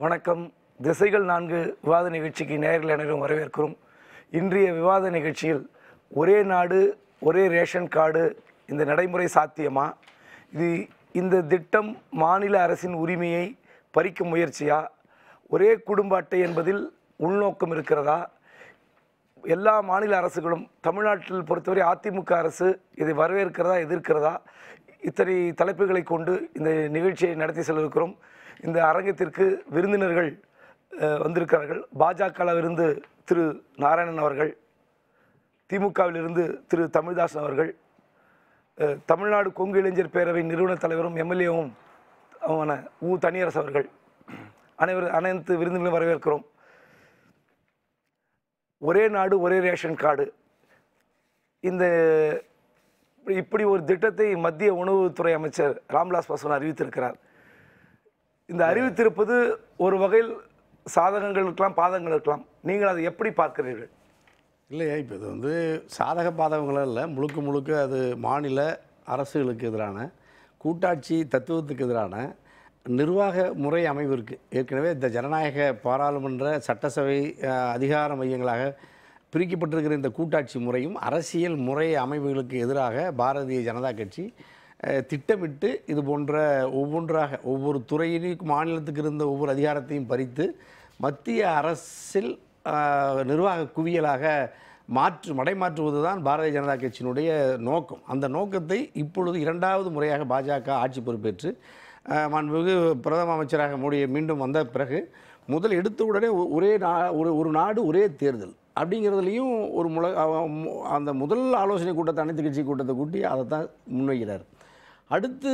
வணக்கம். திசைகள் 4 விவாத நிகழ்ச்சிக்கு நேயர்கள் அனைவரும் வரவேற்கிறோம். இன்றைய விவாத நிகழ்ச்சியில் ஒரே நாடு ஒரே ரேஷன் கார்டு இந்த நடைமுறை சாத்தியமா? இந்த திட்டம் மாநில அரசின் உரிமையை பறிக்கும் முயற்சியா? ஒரே குடும்ப அட்டை என்பதில் உள்நோக்கம் இருக்கிறதா? எல்லா மாநில அரசுகளும் தமிழ்நாட்டில் பொறுத்தவரை அதிமுக அரசு இதை வரவேற்கிறதா எதிர்க்கிறதா? இத்தனை தலைப்புகளை கொண்டு இந்த நிகழ்ச்சியை நடத்தி செல்லிருக்கிறோம். இந்த அரங்கத்திற்கு விருந்தினர்கள் வந்திருக்கிறார்கள். பாஜகவிலிருந்து திரு நாராயணன் அவர்கள், திமுகவிலிருந்து திரு தமிழ்தாசன் அவர்கள், தமிழ்நாடு கொங்கு இளைஞர் பேரவை நிறுவன தலைவரும் எம்எல்ஏவும் அவன தனியரசு அவர்கள், அனைத்து விருந்தினர்களும் வரவேற்கிறோம். ஒரே நாடு ஒரே ரேஷன் கார்டு, இப்படி ஒரு திட்டத்தை மத்திய உணவுத்துறை அமைச்சர் ராம்விலாஸ் பாஸ்வான் அறிவித்திருக்கிறார். இந்த அறிவித்திருப்பது ஒரு வகையில் சாதகங்கள் இருக்கலாம், பாதகங்கள் இருக்கலாம். நீங்கள் அதை எப்படி பார்க்கிறீர்கள்? இல்லையா, இப்போ இது சாதக பாதகங்களும் இல்லை, முழுக்க அது மாநில அரசுகளுக்கு எதிரான கூட்டாட்சி தத்துவத்துக்கு எதிரான நிர்வாக முறை அமைவிற்கு ஏற்கனவே இந்த ஜனநாயக பாராளுமன்ற சட்டசபை அதிகார மையங்களாக பிரிக்கப்பட்டிருக்கிற இந்த கூட்டாட்சி முறையும் அரசியல் முறை அமைவுகளுக்கு எதிராக பாரதிய ஜனதா கட்சி திட்டமிட்டு இது போன்ற ஒவ்வொரு துறையிலும் மாநிலத்துக்கு இருந்த ஒவ்வொரு அதிகாரத்தையும் பறித்து மத்திய அரசில் நிர்வாக குவியலாக மடைமாற்றுவது தான் பாரதிய ஜனதா கட்சியினுடைய நோக்கம். அந்த நோக்கத்தை இப்பொழுது இரண்டாவது முறையாக பாஜக ஆட்சி பொறுப்பேற்று மாண்புமிகு பிரதம அமைச்சராக மோடி மீண்டும் வந்த பிறகு முதல் எடுத்த உடனே ஒரு நாடு ஒரே தேர்தல் அப்படிங்கிறதுலையும் அந்த முதல் ஆலோசனை கூட்டத்தை அனைத்து கட்சி கூட்டத்தை கூட்டி அதை தான் முன்வைக்கிறார். அடுத்து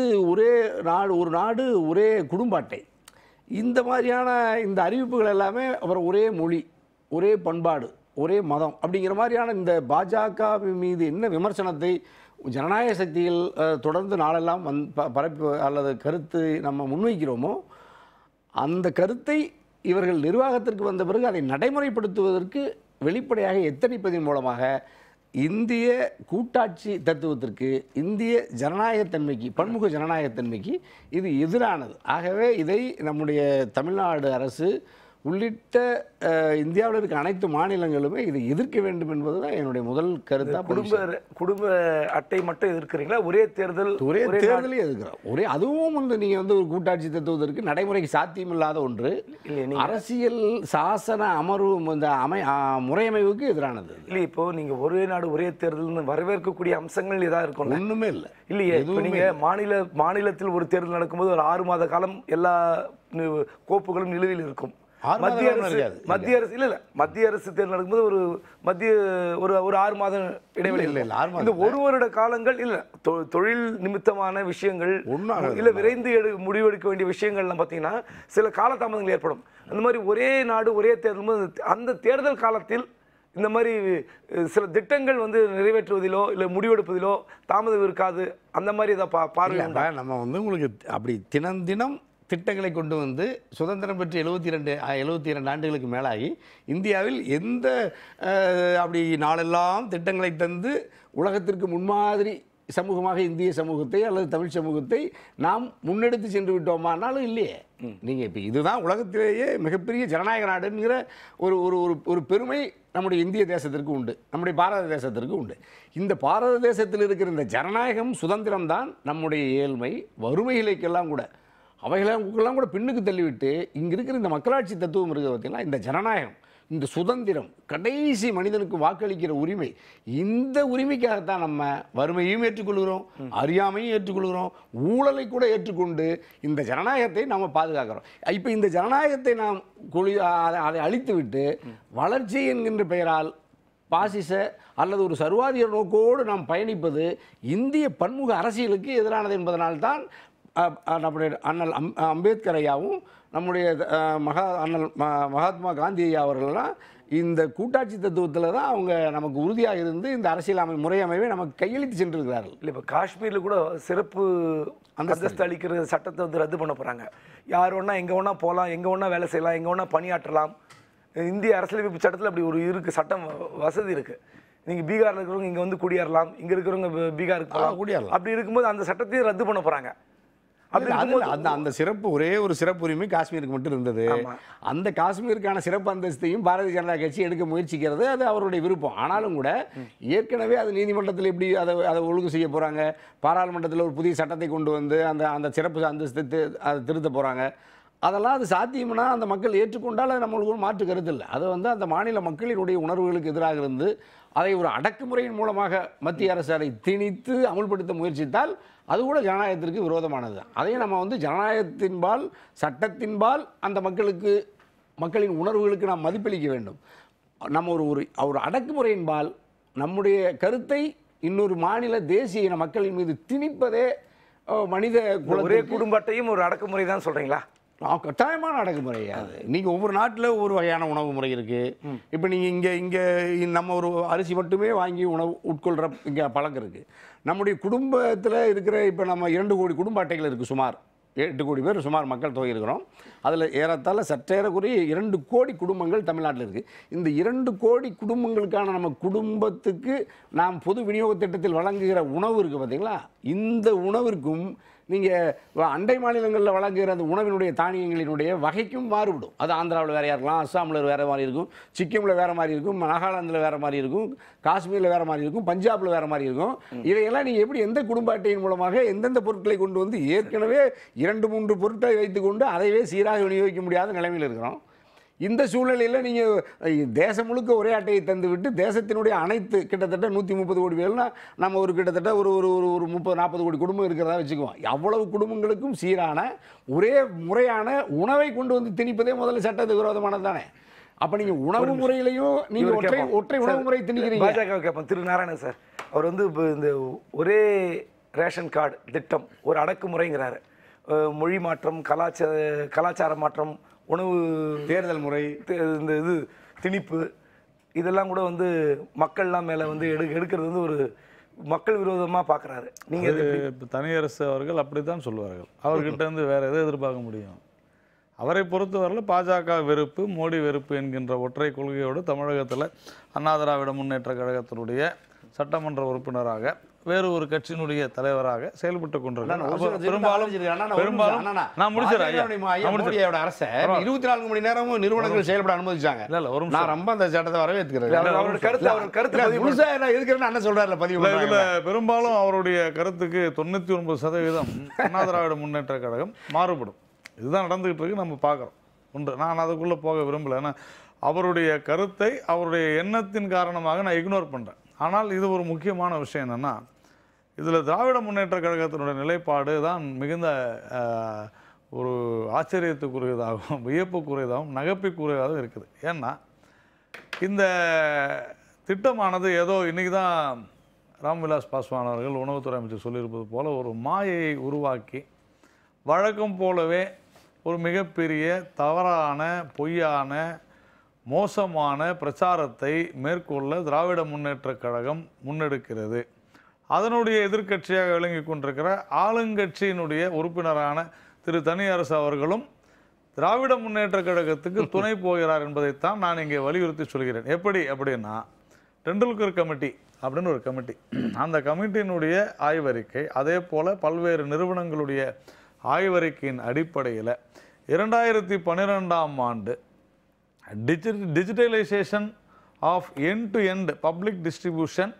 ஒரு நாடு ஒரே குடும்ப அட்டை, இந்த மாதிரியான இந்த அறிவிப்புகள் எல்லாமே அப்புறம் ஒரே மொழி ஒரே பண்பாடு ஒரே மதம் அப்படிங்கிற மாதிரியான இந்த பாஜக மீது என்ன விமர்சனத்தை ஜனநாயக சக்திகள் தொடர்ந்து நாளெல்லாம் பரப்பு அல்லது கருத்து நம்ம முன்வைக்கிறோமோ அந்த கருத்தை இவர்கள் நிர்வாகத்திற்கு வந்த பிறகு அதை நடைமுறைப்படுத்துவதற்கு வெளிப்படையாக எத்தனிப்பதன் மூலமாக இந்திய கூட்டாட்சி தத்துவத்திற்கு, இந்திய ஜனநாயகத்தன்மைக்கு, பன்முக ஜனநாயகத்தன்மைக்கு இது எதிரானது. ஆகவே இதை நம்முடைய தமிழ்நாடு அரசு உள்ளிட்ட இந்தியாவில் இருக்க அனைத்து மாநிலங்களுமே இதை எதிர்க்க வேண்டும் என்பது தான் என்னுடைய முதல் கருத்தாக. குடும்ப அட்டை மட்டும் எதிர்க்கிறீங்களா? ஒரே தேர்தலே எதிர்க்கிறோம். அதுவும் நீங்கள் ஒரு கூட்டாட்சி தத்துவதற்கு நடைமுறைக்கு சாத்தியமில்லாத ஒன்று, அரசியல் சாசன அமர்வு இந்த முறையமைவுக்கு எதிரானது. இல்லை, இப்போ நீங்க ஒரே நாடு ஒரே தேர்தல் வரவேற்கக்கூடிய அம்சங்கள் ஏதாவது இருக்கும்? ஒண்ணுமே இல்லை. இல்லையே, நீங்க மாநிலத்தில் ஒரு தேர்தல் நடக்கும்போது ஒரு 6 மாத காலம் எல்லா கோப்புகளும் நிலுவையில் இருக்கும். மத்திய அரசு மத்திய அரசு தேர்தல் நடக்கும்போது ஒரு 6 மாதம் இடைவெளி இல்லை. இந்த ஒரு வருட காலங்கள் இல்ல தொழில் நிமித்தமான விஷயங்கள் இல்ல விரைந்து முடிவெடுக்க வேண்டிய விஷயங்கள்லாம் பார்த்தீங்கன்னா சில காலதாமதங்கள் ஏற்படும். அந்த மாதிரி ஒரே நாடு ஒரே தேர்தல் அந்த தேர்தல் காலத்தில் இந்த மாதிரி சில திட்டங்கள் நிறைவேற்றுவதிலோ இல்லை முடிவெடுப்பதிலோ தாமதம் இருக்காது. அந்த மாதிரி ஏதாவது பார்வை நம்ம உங்களுக்கு அப்படி தினம் திட்டங்களை கொண்டு வந்து சுதந்திரம் பெற்று 72 ஆண்டுகளுக்கு மேலாகி இந்தியாவில் எந்த அப்படி நாளெல்லாம் திட்டங்களை தந்து உலகத்திற்கு முன்மாதிரி சமூகமாக இந்திய சமூகத்தை அல்லது தமிழ் சமூகத்தை நாம் முன்னெடுத்து சென்று விட்டோமானாலும் இல்லையே. நீங்கள் இப்போ இதுதான் உலகத்திலேயே மிகப்பெரிய ஜனநாயக நாடுங்கிற ஒரு பெருமை நம்முடைய இந்திய தேசத்திற்கு உண்டு, நம்முடைய பாரத தேசத்திற்கு உண்டு. இந்த பாரத தேசத்தில் இருக்கிற இந்த ஜனநாயகம் சுதந்திரம்தான் நம்முடைய ஏழ்மை வறுமைகளுக்கெல்லாம் கூட அவைகளெல்லாம் கூட பின்னுக்கு தள்ளிவிட்டு இங்கே இருக்கிற இந்த மக்களாட்சி தத்துவம் இருக்குது பார்த்தீங்கன்னா, இந்த ஜனநாயகம், இந்த சுதந்திரம், கடைசி மனிதனுக்கு வாக்களிக்கிற உரிமை, இந்த உரிமைக்காகத்தான் நம்ம வறுமையும் ஏற்றுக்கொள்கிறோம், அறியாமையும் ஏற்றுக்கொள்கிறோம், ஊழலை கூட ஏற்றுக்கொண்டு இந்த ஜனநாயகத்தை நாம் பாதுகாக்கிறோம். இப்போ இந்த ஜனநாயகத்தை நாம் அதை அழித்து விட்டு வளர்ச்சி என்கின்ற பெயரால் பாசிச அல்லது ஒரு சர்வாதிகார நோக்கோடு நாம் பயணிப்பது இந்திய பன்முக அரசியலுக்கு எதிரானது என்பதனால்தான் நம்முடைய அண்ணல் அம்பேத்கர் ஐயாவும் நம்முடைய மகாத்மா காந்தி ஐயா அவர்கள்லாம் இந்த கூட்டாட்சி தத்துவத்தில் தான் அவங்க நமக்கு உறுதியாக இருந்து இந்த அரசியல் முறையமைவை நமக்கு கையெழுத்து சென்றிருக்கிறார்கள். இல்லை, இப்போ காஷ்மீரில் கூட சிறப்பு அந்தஸ்து அளிக்கிற சட்டத்தை ரத்து பண்ண போகிறாங்க. யார் வேணா எங்கே வேணா போகலாம், எங்கே வேணா வேலை செய்யலாம், எங்கே வேணா பணியாற்றலாம். இந்திய அரசியலமைப்பு சட்டத்தில் அப்படி இருக்குது, சட்டம் வசதி இருக்குது. நீங்கள் பீகாரில் இருக்கிறவங்க இங்கே குடியேறலாம், இங்கே இருக்கிறவங்க பீகாருக்கு போகலாம், குடியேறலாம். அப்படி இருக்கும்போது அந்த சட்டத்தையும் ரத்து பண்ண போகிறாங்க. அப்படி அந்த அந்த சிறப்பு ஒரே ஒரு சிறப்பு உரிமை காஷ்மீருக்கு மட்டும் இருந்தது. அந்த காஷ்மீருக்கான சிறப்பு அந்தஸ்தையும் பாரதிய ஜனதா கட்சி எடுக்க முயற்சிக்கிறது அது அவருடைய விருப்பம். ஆனாலும் கூட ஏற்கனவே அது நீதிமன்றத்தில் எப்படி அதை ஒழுங்கு செய்ய போகிறாங்க, பாராளுமன்றத்தில் ஒரு புதிய சட்டத்தை கொண்டு வந்து அந்த அந்த சிறப்பு அந்தஸ்தை அதை திருத்த போகிறாங்க. அதெல்லாம் அது சாத்தியம்னா அந்த மக்கள் ஏற்றுக்கொண்டால் அது நம்மளுக்கு ஒரு மாற்று கருத்து இல்லை. அதை வந்து அந்த மாநில மக்களினுடைய உணர்வுகளுக்கு எதிராக இருந்து அதை ஒரு அடக்குமுறையின் மூலமாக மத்திய அரசு அதை திணித்து அமுல்படுத்த முயற்சித்தால் அது கூட ஜனநாயகத்திற்கு விரோதமானது தான். அதையும் நம்ம வந்து ஜனநாயகத்தின்பால் சட்டத்தின்பால் அந்த மக்களின் உணர்வுகளுக்கு நாம் மதிப்பளிக்க வேண்டும். நம்ம ஒரு அடக்குமுறையின்பால் நம்முடைய கருத்தை இன்னொரு மாநில தேசிய இன மக்களின் மீது திணிப்பதே மனித ஒரே குடும்பத்தையும் ஒரு அடக்குமுறை தான் சொல்கிறீங்களா? கட்டாயமான அடக்குமுறை அது. நீங்கள் ஒவ்வொரு நாட்டில் ஒவ்வொரு வகையான உணவு முறை இருக்குது. இப்போ நீங்கள் இங்கே நம்ம ஒரு அரிசி மட்டுமே வாங்கி உணவு உட்கொள்கிற இங்கே பழக்கம் இருக்குது. நம்முடைய குடும்பத்தில் இருக்கிற இப்போ நம்ம 2 கோடி குடும்ப அட்டைகள் இருக்குது. சுமார் 8 கோடி பேர் சுமார் மக்கள் தொகை இருக்கிறோம். அதில் ஏறத்தாழ சற்றேறக்குறைய 2 கோடி குடும்பங்கள் தமிழ்நாட்டில் இருக்குது. இந்த 2 கோடி குடும்பங்களுக்கான நம்ம குடும்பத்துக்கு நாம் பொது விநியோக திட்டத்தில் வழங்குகிற உணவு இருக்குது பார்த்தீங்களா, இந்த உணவிற்கும் நீங்கள் அண்டை மாநிலங்களில் வழங்குகிற அந்த உணவினுடைய தானியங்களினுடைய வகைக்கும் மாறுபடும். அது ஆந்திராவில் வேறையாக இருக்கலாம், அஸ்ஸாமில் வேறு மாதிரி இருக்கும், சிக்கிமில் வேறு மாதிரி இருக்கும், நாகாலாந்தில் வேறு மாதிரி இருக்கும், காஷ்மீரில் வேறு மாதிரி இருக்கும், பஞ்சாபில் வேறு மாதிரி இருக்கும். இதையெல்லாம் நீங்கள் எப்படி எந்த குடும்ப அட்டையின் மூலமாக எந்தெந்த பொருட்களை கொண்டு வந்து ஏற்கனவே 2-3 பொருட்களை வைத்துக்கொண்டு அதைவே சீராக விநியோகிக்க முடியாத நிலைமையில் இருக்கிறோம். இந்த சூழ்நிலையில் நீங்கள் தேசம் முழுக்க ஒரே அட்டையை தந்துவிட்டு தேசத்தினுடைய அனைத்து கிட்டத்தட்ட 130 கோடி பேர்னா நம்ம ஒரு கிட்டத்தட்ட ஒரு 30-40 கோடி குடும்பம் இருக்கிறதா வச்சுக்குவோம். அவ்வளவு குடும்பங்களுக்கும் சீரான ஒரே முறையான உணவை கொண்டு வந்து திணிப்பதே முதல்ல சட்டத்துக்கு விரோதமானது தானே. அப்போ நீங்கள் உணவு முறையிலையும் நீங்கள் ஒற்றை உணவு முறை திணிக்கிறீங்க. பாஜக கேட்போம். திரு நாராயணன் சார் அவர் வந்து இப்போ இந்த ஒரே ரேஷன் கார்டு திட்டம் ஒரு அடக்குமுறைங்கிறாரு. மொழி மாற்றம், கலாச்சார மாற்றம், உணவு தேர்தல் முறை, இந்த திணிப்பு, இதெல்லாம் கூட வந்து மக்கள்லாம் மேலே வந்து எடுக்கிறது வந்து ஒரு மக்கள் விரோதமாக பார்க்குறாரு. நீங்கள் இப்போ தனியரசு அவர்கள் அப்படி தான் சொல்லுவார்கள். அவர்கிட்ட இருந்து வேறு எதை எதிர்பார்க்க முடியும்? அவரை பொறுத்தவரையில் பாஜக வெறுப்பு, மோடி வெறுப்பு என்கின்ற ஒற்றை கொள்கையோடு தமிழகத்தில் அண்ணா திராவிட முன்னேற்ற கழகத்தினுடைய சட்டமன்ற உறுப்பினராக வேறு ஒரு கட்சியினுடைய தலைவராக செயல்பட்டு கொண்டிருக்காங்க. பெரும்பாலும் நான் முடிச்சிடறேன். 24 மணி நேரமும் நிறுவனங்கள் செயல்பட அனுமதிச்சாங்க. நான் ரொம்ப அந்த சட்டத்தை வரவேற்கிறேன். பெரும்பாலும் அவருடைய கருத்துக்கு 99% அண்ணா திராவிட முன்னேற்ற கழகம் மாறுபடும். இதுதான் நடந்துகிட்டு இருக்கு, நம்ம பார்க்குறோம். ஒன்று, நான் அதுக்குள்ளே போக விரும்பலை. ஏன்னா அவருடைய கருத்தை அவருடைய எண்ணத்தின் காரணமாக நான் இக்னோர் பண்ணுறேன். ஆனால் இது ஒரு முக்கியமான விஷயம் என்னென்னா, இதில் திராவிட முன்னேற்ற கழகத்தினுடைய நிலைப்பாடு தான் மிகுந்த ஒரு ஆச்சரியத்துக்குரியதாகவும் வியப்புக்குரியதாகவும் நகைப்புக்குரியதாகவும் இருக்குது. ஏன்னா இந்த திட்டமானது ஏதோ இன்றைக்கி தான் ராம்விலாஸ் பாஸ்வான் அவர்கள் உணவுத்துறை அமைச்சர் சொல்லியிருப்பது போல் ஒரு மாயையை உருவாக்கி வழக்கம் போலவே ஒரு மிகப்பெரிய தவறான, பொய்யான, மோசமான பிரச்சாரத்தை மேற்கொள்ள திராவிட முன்னேற்ற கழகம் முன்னெடுக்கிறது. அதனுடைய எதிர்க்கட்சியாக விளங்கி கொண்டிருக்கிற ஆளுங்கட்சியினுடைய உறுப்பினரான திரு தனியரசு அவர்களும் திராவிட முன்னேற்ற கழகத்துக்கு துணை போகிறார் என்பதைத்தான் நான் இங்கே வலியுறுத்தி சொல்கிறேன். எப்படி அப்படின்னா, டெண்டுல்கர் கமிட்டி அப்படின்னு ஒரு கமிட்டி, அந்த கமிட்டியினுடைய ஆய்வறிக்கை, அதே போல் பல்வேறு நிறுவனங்களுடைய ஆய்வறிக்கையின் அடிப்படையில் 2012ஆம் ஆண்டு digitalisation of end to end public distribution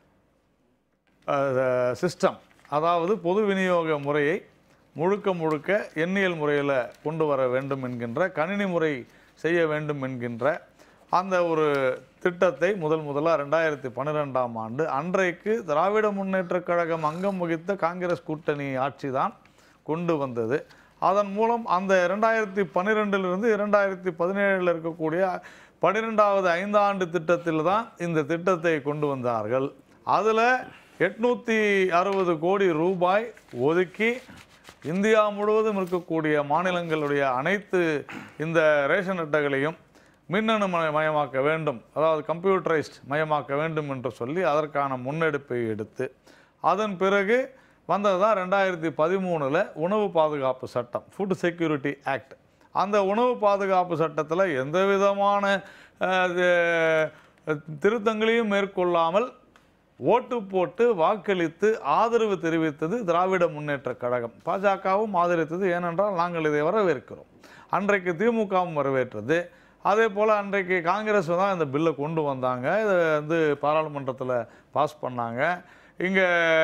system, அதாவது பொது விநியோக முறையை முழுக்க எண்ணியல் முறையில் கொண்டு வர வேண்டும் என்கின்ற, கணினி முறை செய்ய வேண்டும் என்கின்ற அந்த ஒரு திட்டத்தை முதலாக 2012ஆம் ஆண்டு அன்றைக்கு திராவிட முன்னேற்ற கழகம் அங்கம் வகித்த காங்கிரஸ் கூட்டணி ஆட்சி தான் கொண்டு வந்தது. அதன் மூலம் அந்த 2012 2017 இருக்கக்கூடிய 12வது 5 ஆண்டு திட்டத்தில் தான் இந்த திட்டத்தை கொண்டு வந்தார்கள். அதில் 860 கோடி ரூபாய் ஒதுக்கி இந்தியா முழுவதும் இருக்கக்கூடிய மாநிலங்களுடைய அனைத்து இந்த ரேஷன் அட்டைகளையும் மின்னணு மயமாக்க வேண்டும், அதாவது கம்ப்யூட்டரைஸ்ட் மயமாக்க வேண்டும் என்று சொல்லி அதற்கான முன்னெடுப்பை எடுத்து அதன் பிறகு வந்தது தான் 2013 உணவு பாதுகாப்பு சட்டம், ஃபுட் செக்யூரிட்டி ஆக்ட். அந்த உணவு பாதுகாப்பு சட்டத்தில் எந்த விதமான திருத்தங்களையும் மேற்கொள்ளாமல் ஓட்டு போட்டு வாக்களித்து ஆதரவு தெரிவித்தது திராவிட முன்னேற்ற கழகம். பாஜகவும் ஆதரித்தது. ஏனென்றால் நாங்கள் இதை வரவேற்கிறோம். அன்றைக்கு திமுகவும் வரவேற்றது. அதே போல் அன்றைக்கு காங்கிரஸ் தான் இந்த பில்லை கொண்டு வந்தாங்க. இதை வந்து பாராளுமன்றத்தில் பாஸ் பண்ணாங்க. இங்க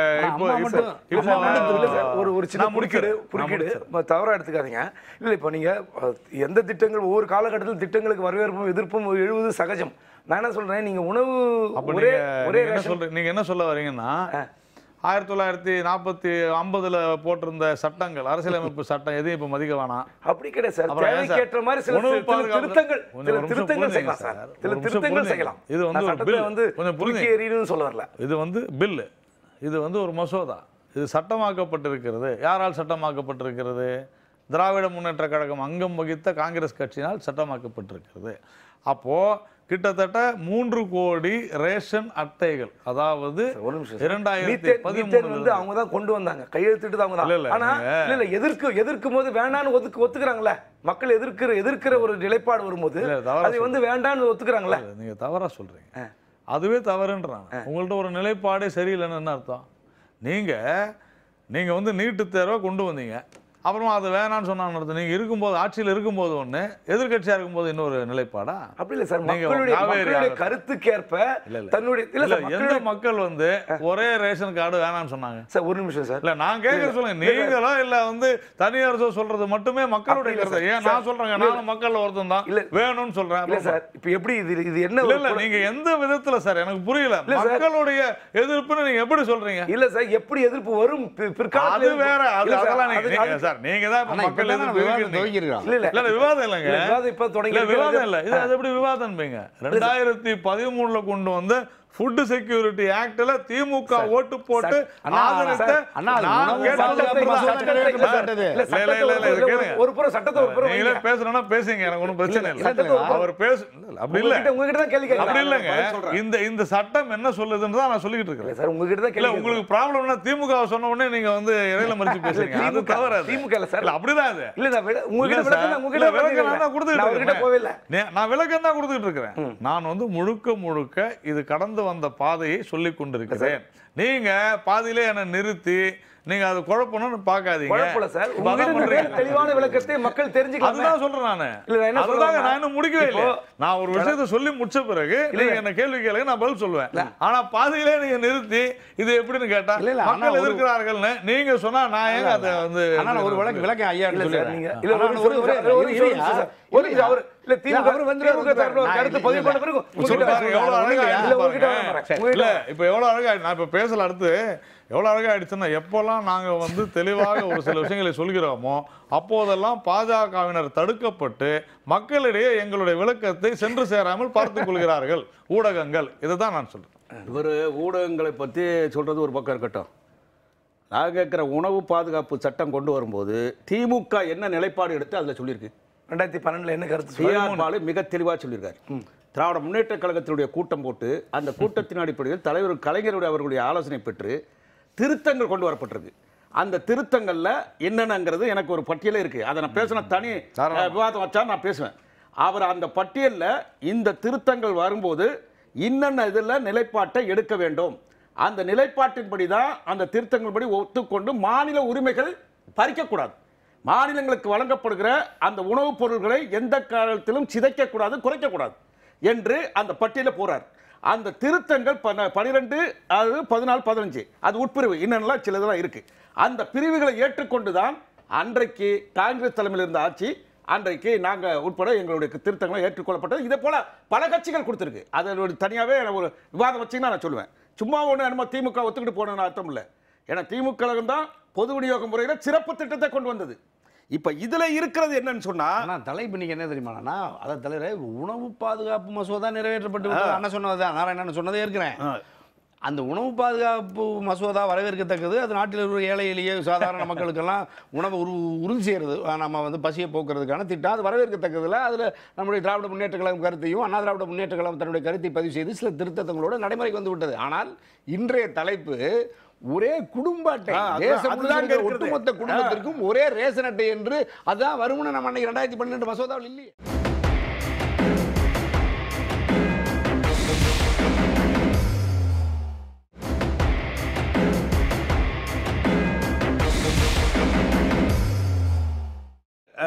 ஒரு சின்ன குறுக்கீடு தவறா எடுத்துக்காதீங்க. இல்லை, இப்போ நீங்க எந்த திட்டங்கள் ஒவ்வொரு காலகட்டத்தில் திட்டங்களுக்கு வரவேற்பும் எதிர்ப்பும் எழுவது சகஜம். நான் என்ன சொல்றேன், நீங்க உணவு நீங்க என்ன சொல்ல வரீங்கன்னா 1950 போட்டிருந்த சட்டங்கள், அரசியலமைப்பு சட்டம் எதையும் இப்ப மதிக்க வேணாம் அப்படி கிடையாது சார். தேவைக்கேற்ற மாதிரி சில திருத்தங்கள் செய்யலாம் சார். சில திருத்தங்கள் செய்யலாம். இது வந்து ஒரு பில் வந்து கொஞ்சம் புரிஞ்சு சொல்ல வரல. இது வந்து பில், இது வந்து ஒரு மசோதா. இது சட்டமாக்கப்பட்டிருக்கிறது. யாரால் சட்டமாக்கப்பட்டிருக்கிறது? திராவிட முன்னேற்ற கழகம் அங்கம் வகித்த காங்கிரஸ் கட்சியினால் சட்டமாக்கப்பட்டிருக்கிறது. அப்போ கிட்டத்தட்ட 3 கோடி ரேஷன் அட்டைகள், அதாவது 2013 வந்து அவங்க தான் கொண்டு வந்தாங்க, கையெழுத்திட்டு அவங்க தான். ஆனா இல்ல எதிர்க்கும் போது வேண்டான்னு ஒத்துக்குறாங்களே மக்கள். எதிர்க்கிற ஒரு நிலைப்பாடு வரும்போது அதை வந்து வேண்டான்னு ஒத்துக்குறாங்களே. நீங்க தவறா சொல்றீங்க. அதுவே தவறுன்றாங்க. உங்கள்ட்ட ஒரு நிலைப்பாடே சரியில்லைன்னு என்ன அர்த்தம்? நீங்க வந்து நீட்டு தேர்வை கொண்டு வந்தீங்க, அப்புறமா அது வேணான்னு சொன்னாங்க. நீங்க இருக்கும்போது, ஆட்சியில் இருக்கும்போது ஒண்ணு, எதிர்கட்சியா இருக்கும்போது இன்னொரு நிலைப்பாடா? அப்படி இல்ல சார். மக்களுடைய கருத்துக்கேற்ப தன்னுடைய எந்த மக்கள் வந்து ஒரே ரேஷன் கார்டு வேணான்னு சொன்னாங்க சார்? ஒரு நிமிஷம் சார். இல்ல நான் கேட்க சொல்லுங்க. நீங்களோ இல்ல வந்து தனியார் சொல்றது மட்டுமே மக்களுடைய கருத்து. ஏன் நான் சொல்றேங்க, நானும் மக்கள் ஒருத்தன் தான் வேணும்னு சொல்றேன். இல்ல சார், இப்ப எப்படி இது என்ன? இல்ல நீங்க எந்த விதத்துல சார் எனக்கு புரியல. மக்களுடைய எதிர்ப்புன்னு நீங்க எப்படி சொல்றீங்க? இல்ல சார், எப்படி எதிர்ப்பு வரும் பிற்காலத்துல? அது வேற. அதெல்லாம் நீங்க நீங்க தான் மக்கள் இல்ல விவாதம் இல்லைங்க. விவாதம் இல்ல. இது அது எப்படி விவாதம்? 2013 கொண்டு வந்த ஃபுட் செக்யூரிட்டி ஆக்ட்ல திமுக ஓட்டு போட்டு ஆதரித்த ஒரு புறம் சட்டத்தை ஒரு புறம் நீங்களே பேசணும்னா பேசுங்க, எனக்கு ஒன்றும் பிரச்சனை இல்லை. அவர் பேச அப்படி இல்லை, அப்படி இல்லைங்க. இந்த சட்டம் என்ன சொல்லுதுன்னு தான் நான் சொல்லிக்கிட்டு இருக்கேன் சார். உங்ககிட்ட தான் இல்ல, உங்களுக்கு ப்ராப்ளம்னா திமுக சொன்ன உடனே நீங்க வந்து இடையில மறிச்சு பேசுறீங்க. அது தவறு. திமுக இல்ல சார், அப்படிதான் அது. இல்ல உங்ககிட்ட விளக்கம் தான் கொடுத்துட்டு நான் விளக்கம் தான் கொடுத்துட்டு இருக்கிறேன். நான் வந்து முழுக்க இது கடந்து வந்த பாதையை சொல்லிக் கொண்டிருக்கிறேன். நீங்க பாதியிலே என்ன நிறுத்தி நீங்க அது குழப்பணும்னு பாக்காதீங்க. தெளிவான விளக்கத்தை மக்கள் தெரிஞ்சுக்கலாம். அதுதான் சொல்றேன் நானு. நான் இன்னும் முடிக்கவே இல்லை. நான் ஒரு விஷயத்தை சொல்லி முடிச்ச பிறகு நீங்க என்ன கேள்வி கேளுங்க, நான் பதில் சொல்லுவேன். ஆனா பாதியிலே நீங்க நிறுத்தி இது எப்படின்னு கேட்டா மக்கள் எதிர்க்கிறார்கள்னு நீங்க சொன்னா நான் ஏங்க அதை வந்து ஒரு விளக்கம் ஐயா சொல்லுங்க. இப்ப எவ்வளவு அழகா நான் இப்ப பேசல. அடுத்து எவ்வளவு அழகா ஆயிடுச்சுன்னா, எப்போல்லாம் நாங்க வந்து தெளிவாக ஒரு சில விஷயங்களை சொல்கிறோமோ அப்போதெல்லாம் பாஜகவினர் தடுக்கப்பட்டு மக்களிடையே எங்களுடைய விளக்கத்தை சென்று சேராமல் பார்த்துக் கொள்கிறார்கள் ஊடகங்கள். இதுதான் நான் சொல்றேன். இவர் ஊடகங்களை பற்றி சொல்றது ஒரு பக்கம் இருக்கட்டும். நான் கேட்குற உணவு பாதுகாப்பு சட்டம் கொண்டு வரும்போது திமுக என்ன நிலைப்பாடு எடுத்து அதில் சொல்லியிருக்கு? 2012 என்ன கருத்து? டிஆர் மிக தெளிவாக சொல்லியிருக்காரு. திராவிட முன்னேற்ற கழகத்தினுடைய கூட்டம் போட்டு அந்த கூட்டத்தின் அடிப்படையில் தலைவர் கலைஞருடைய அவர்களுடைய ஆலோசனை பெற்று திருத்தங்கள் கொண்டு வரப்பட்டிருக்கு. அந்த திருத்தங்கள்ல என்னென்னங்கிறது எனக்கு ஒரு பட்டியலே இருக்கு. அதை நான் பேசின தனி விவாதம் வச்சா நான் பேசுவேன். அவர் அந்த பட்டியலில் இந்த திருத்தங்கள் வரும்போது இன்னென்ன இதில் நிலைப்பாட்டை எடுக்க வேண்டும், அந்த நிலைப்பாட்டின்படி தான் அந்த திருத்தங்கள் படி ஒத்துக்கொண்டு மாநில உரிமைகள் பறிக்கக்கூடாது, மாநிலங்களுக்கு வழங்கப்படுகிற அந்த உணவுப் பொருட்களை எந்த காலத்திலும் சிதைக்கக்கூடாது, குறைக்கக்கூடாது என்று அந்த பட்டியலில் போறார். அந்த திருத்தங்கள் 12, 14, 15 அது உட்பிரிவு இன்னெல்லாம் சிலதெல்லாம் இருக்கு. அந்த பிரிவுகளை ஏற்றுக்கொண்டுதான் அன்றைக்கு காங்கிரஸ் தலைமையில் இருந்த ஆட்சி அன்றைக்கு நாங்கள் உட்பட எங்களுடைய திருத்தங்களை ஏற்றுக்கொள்ளப்பட்டது. இதே போல பல கட்சிகள் கொடுத்துருக்கு. அதோட தனியாகவே ஒரு விவாதம் வச்சிங்கன்னா நான் சொல்லுவேன். சும்மா ஒன்று நம்ம திமுக ஒத்துக்கிட்டு போனோன்னு அர்த்தம் இல்லை. ஏன்னா திமுக தான் பொது விநியோக முறையில் சிறப்பு திட்டத்தை கொண்டு வந்தது. இப்போ இதில் இருக்கிறது என்னன்னு சொன்னால் தலைப்பு இன்னைக்கு என்ன தெரியுமாண்ணா, அதை தலைவர் உணவு பாதுகாப்பு மசோதா நிறைவேற்றப்பட்டு அண்ணன் சொன்னதுதான், நாராயணன் சொன்னதே இருக்கிறேன். அந்த உணவு பாதுகாப்பு மசோதா வரவேற்கத்தக்கது. அது நாட்டில் இருக்கிற ஏழை எளிய சாதாரண மக்களுக்கெல்லாம் உணவை உறுதி செய்கிறது, நம்ம வந்து பசியை போக்குறதுக்கான திட்டம். அது வரவேற்கத்தக்கதில் அதில் நம்முடைய திராவிட முன்னேற்ற கழகம் கருத்தையும் அண்ணா திராவிட முன்னேற்ற கழகம் தன்னுடைய கருத்தை பதிவு செய்து சில திருத்தங்களோட நடைமுறைக்கு வந்து விட்டது. ஆனால் இன்றைய தலைப்பு ஒரே குடும்ப அட்டை, ஒட்டுமொத்த குடும்பத்திற்கும் ஒரே ரேஷன் அட்டை என்று அதான் வருமானம் நம்ம 2012 மசோதாவில் இல்லையே.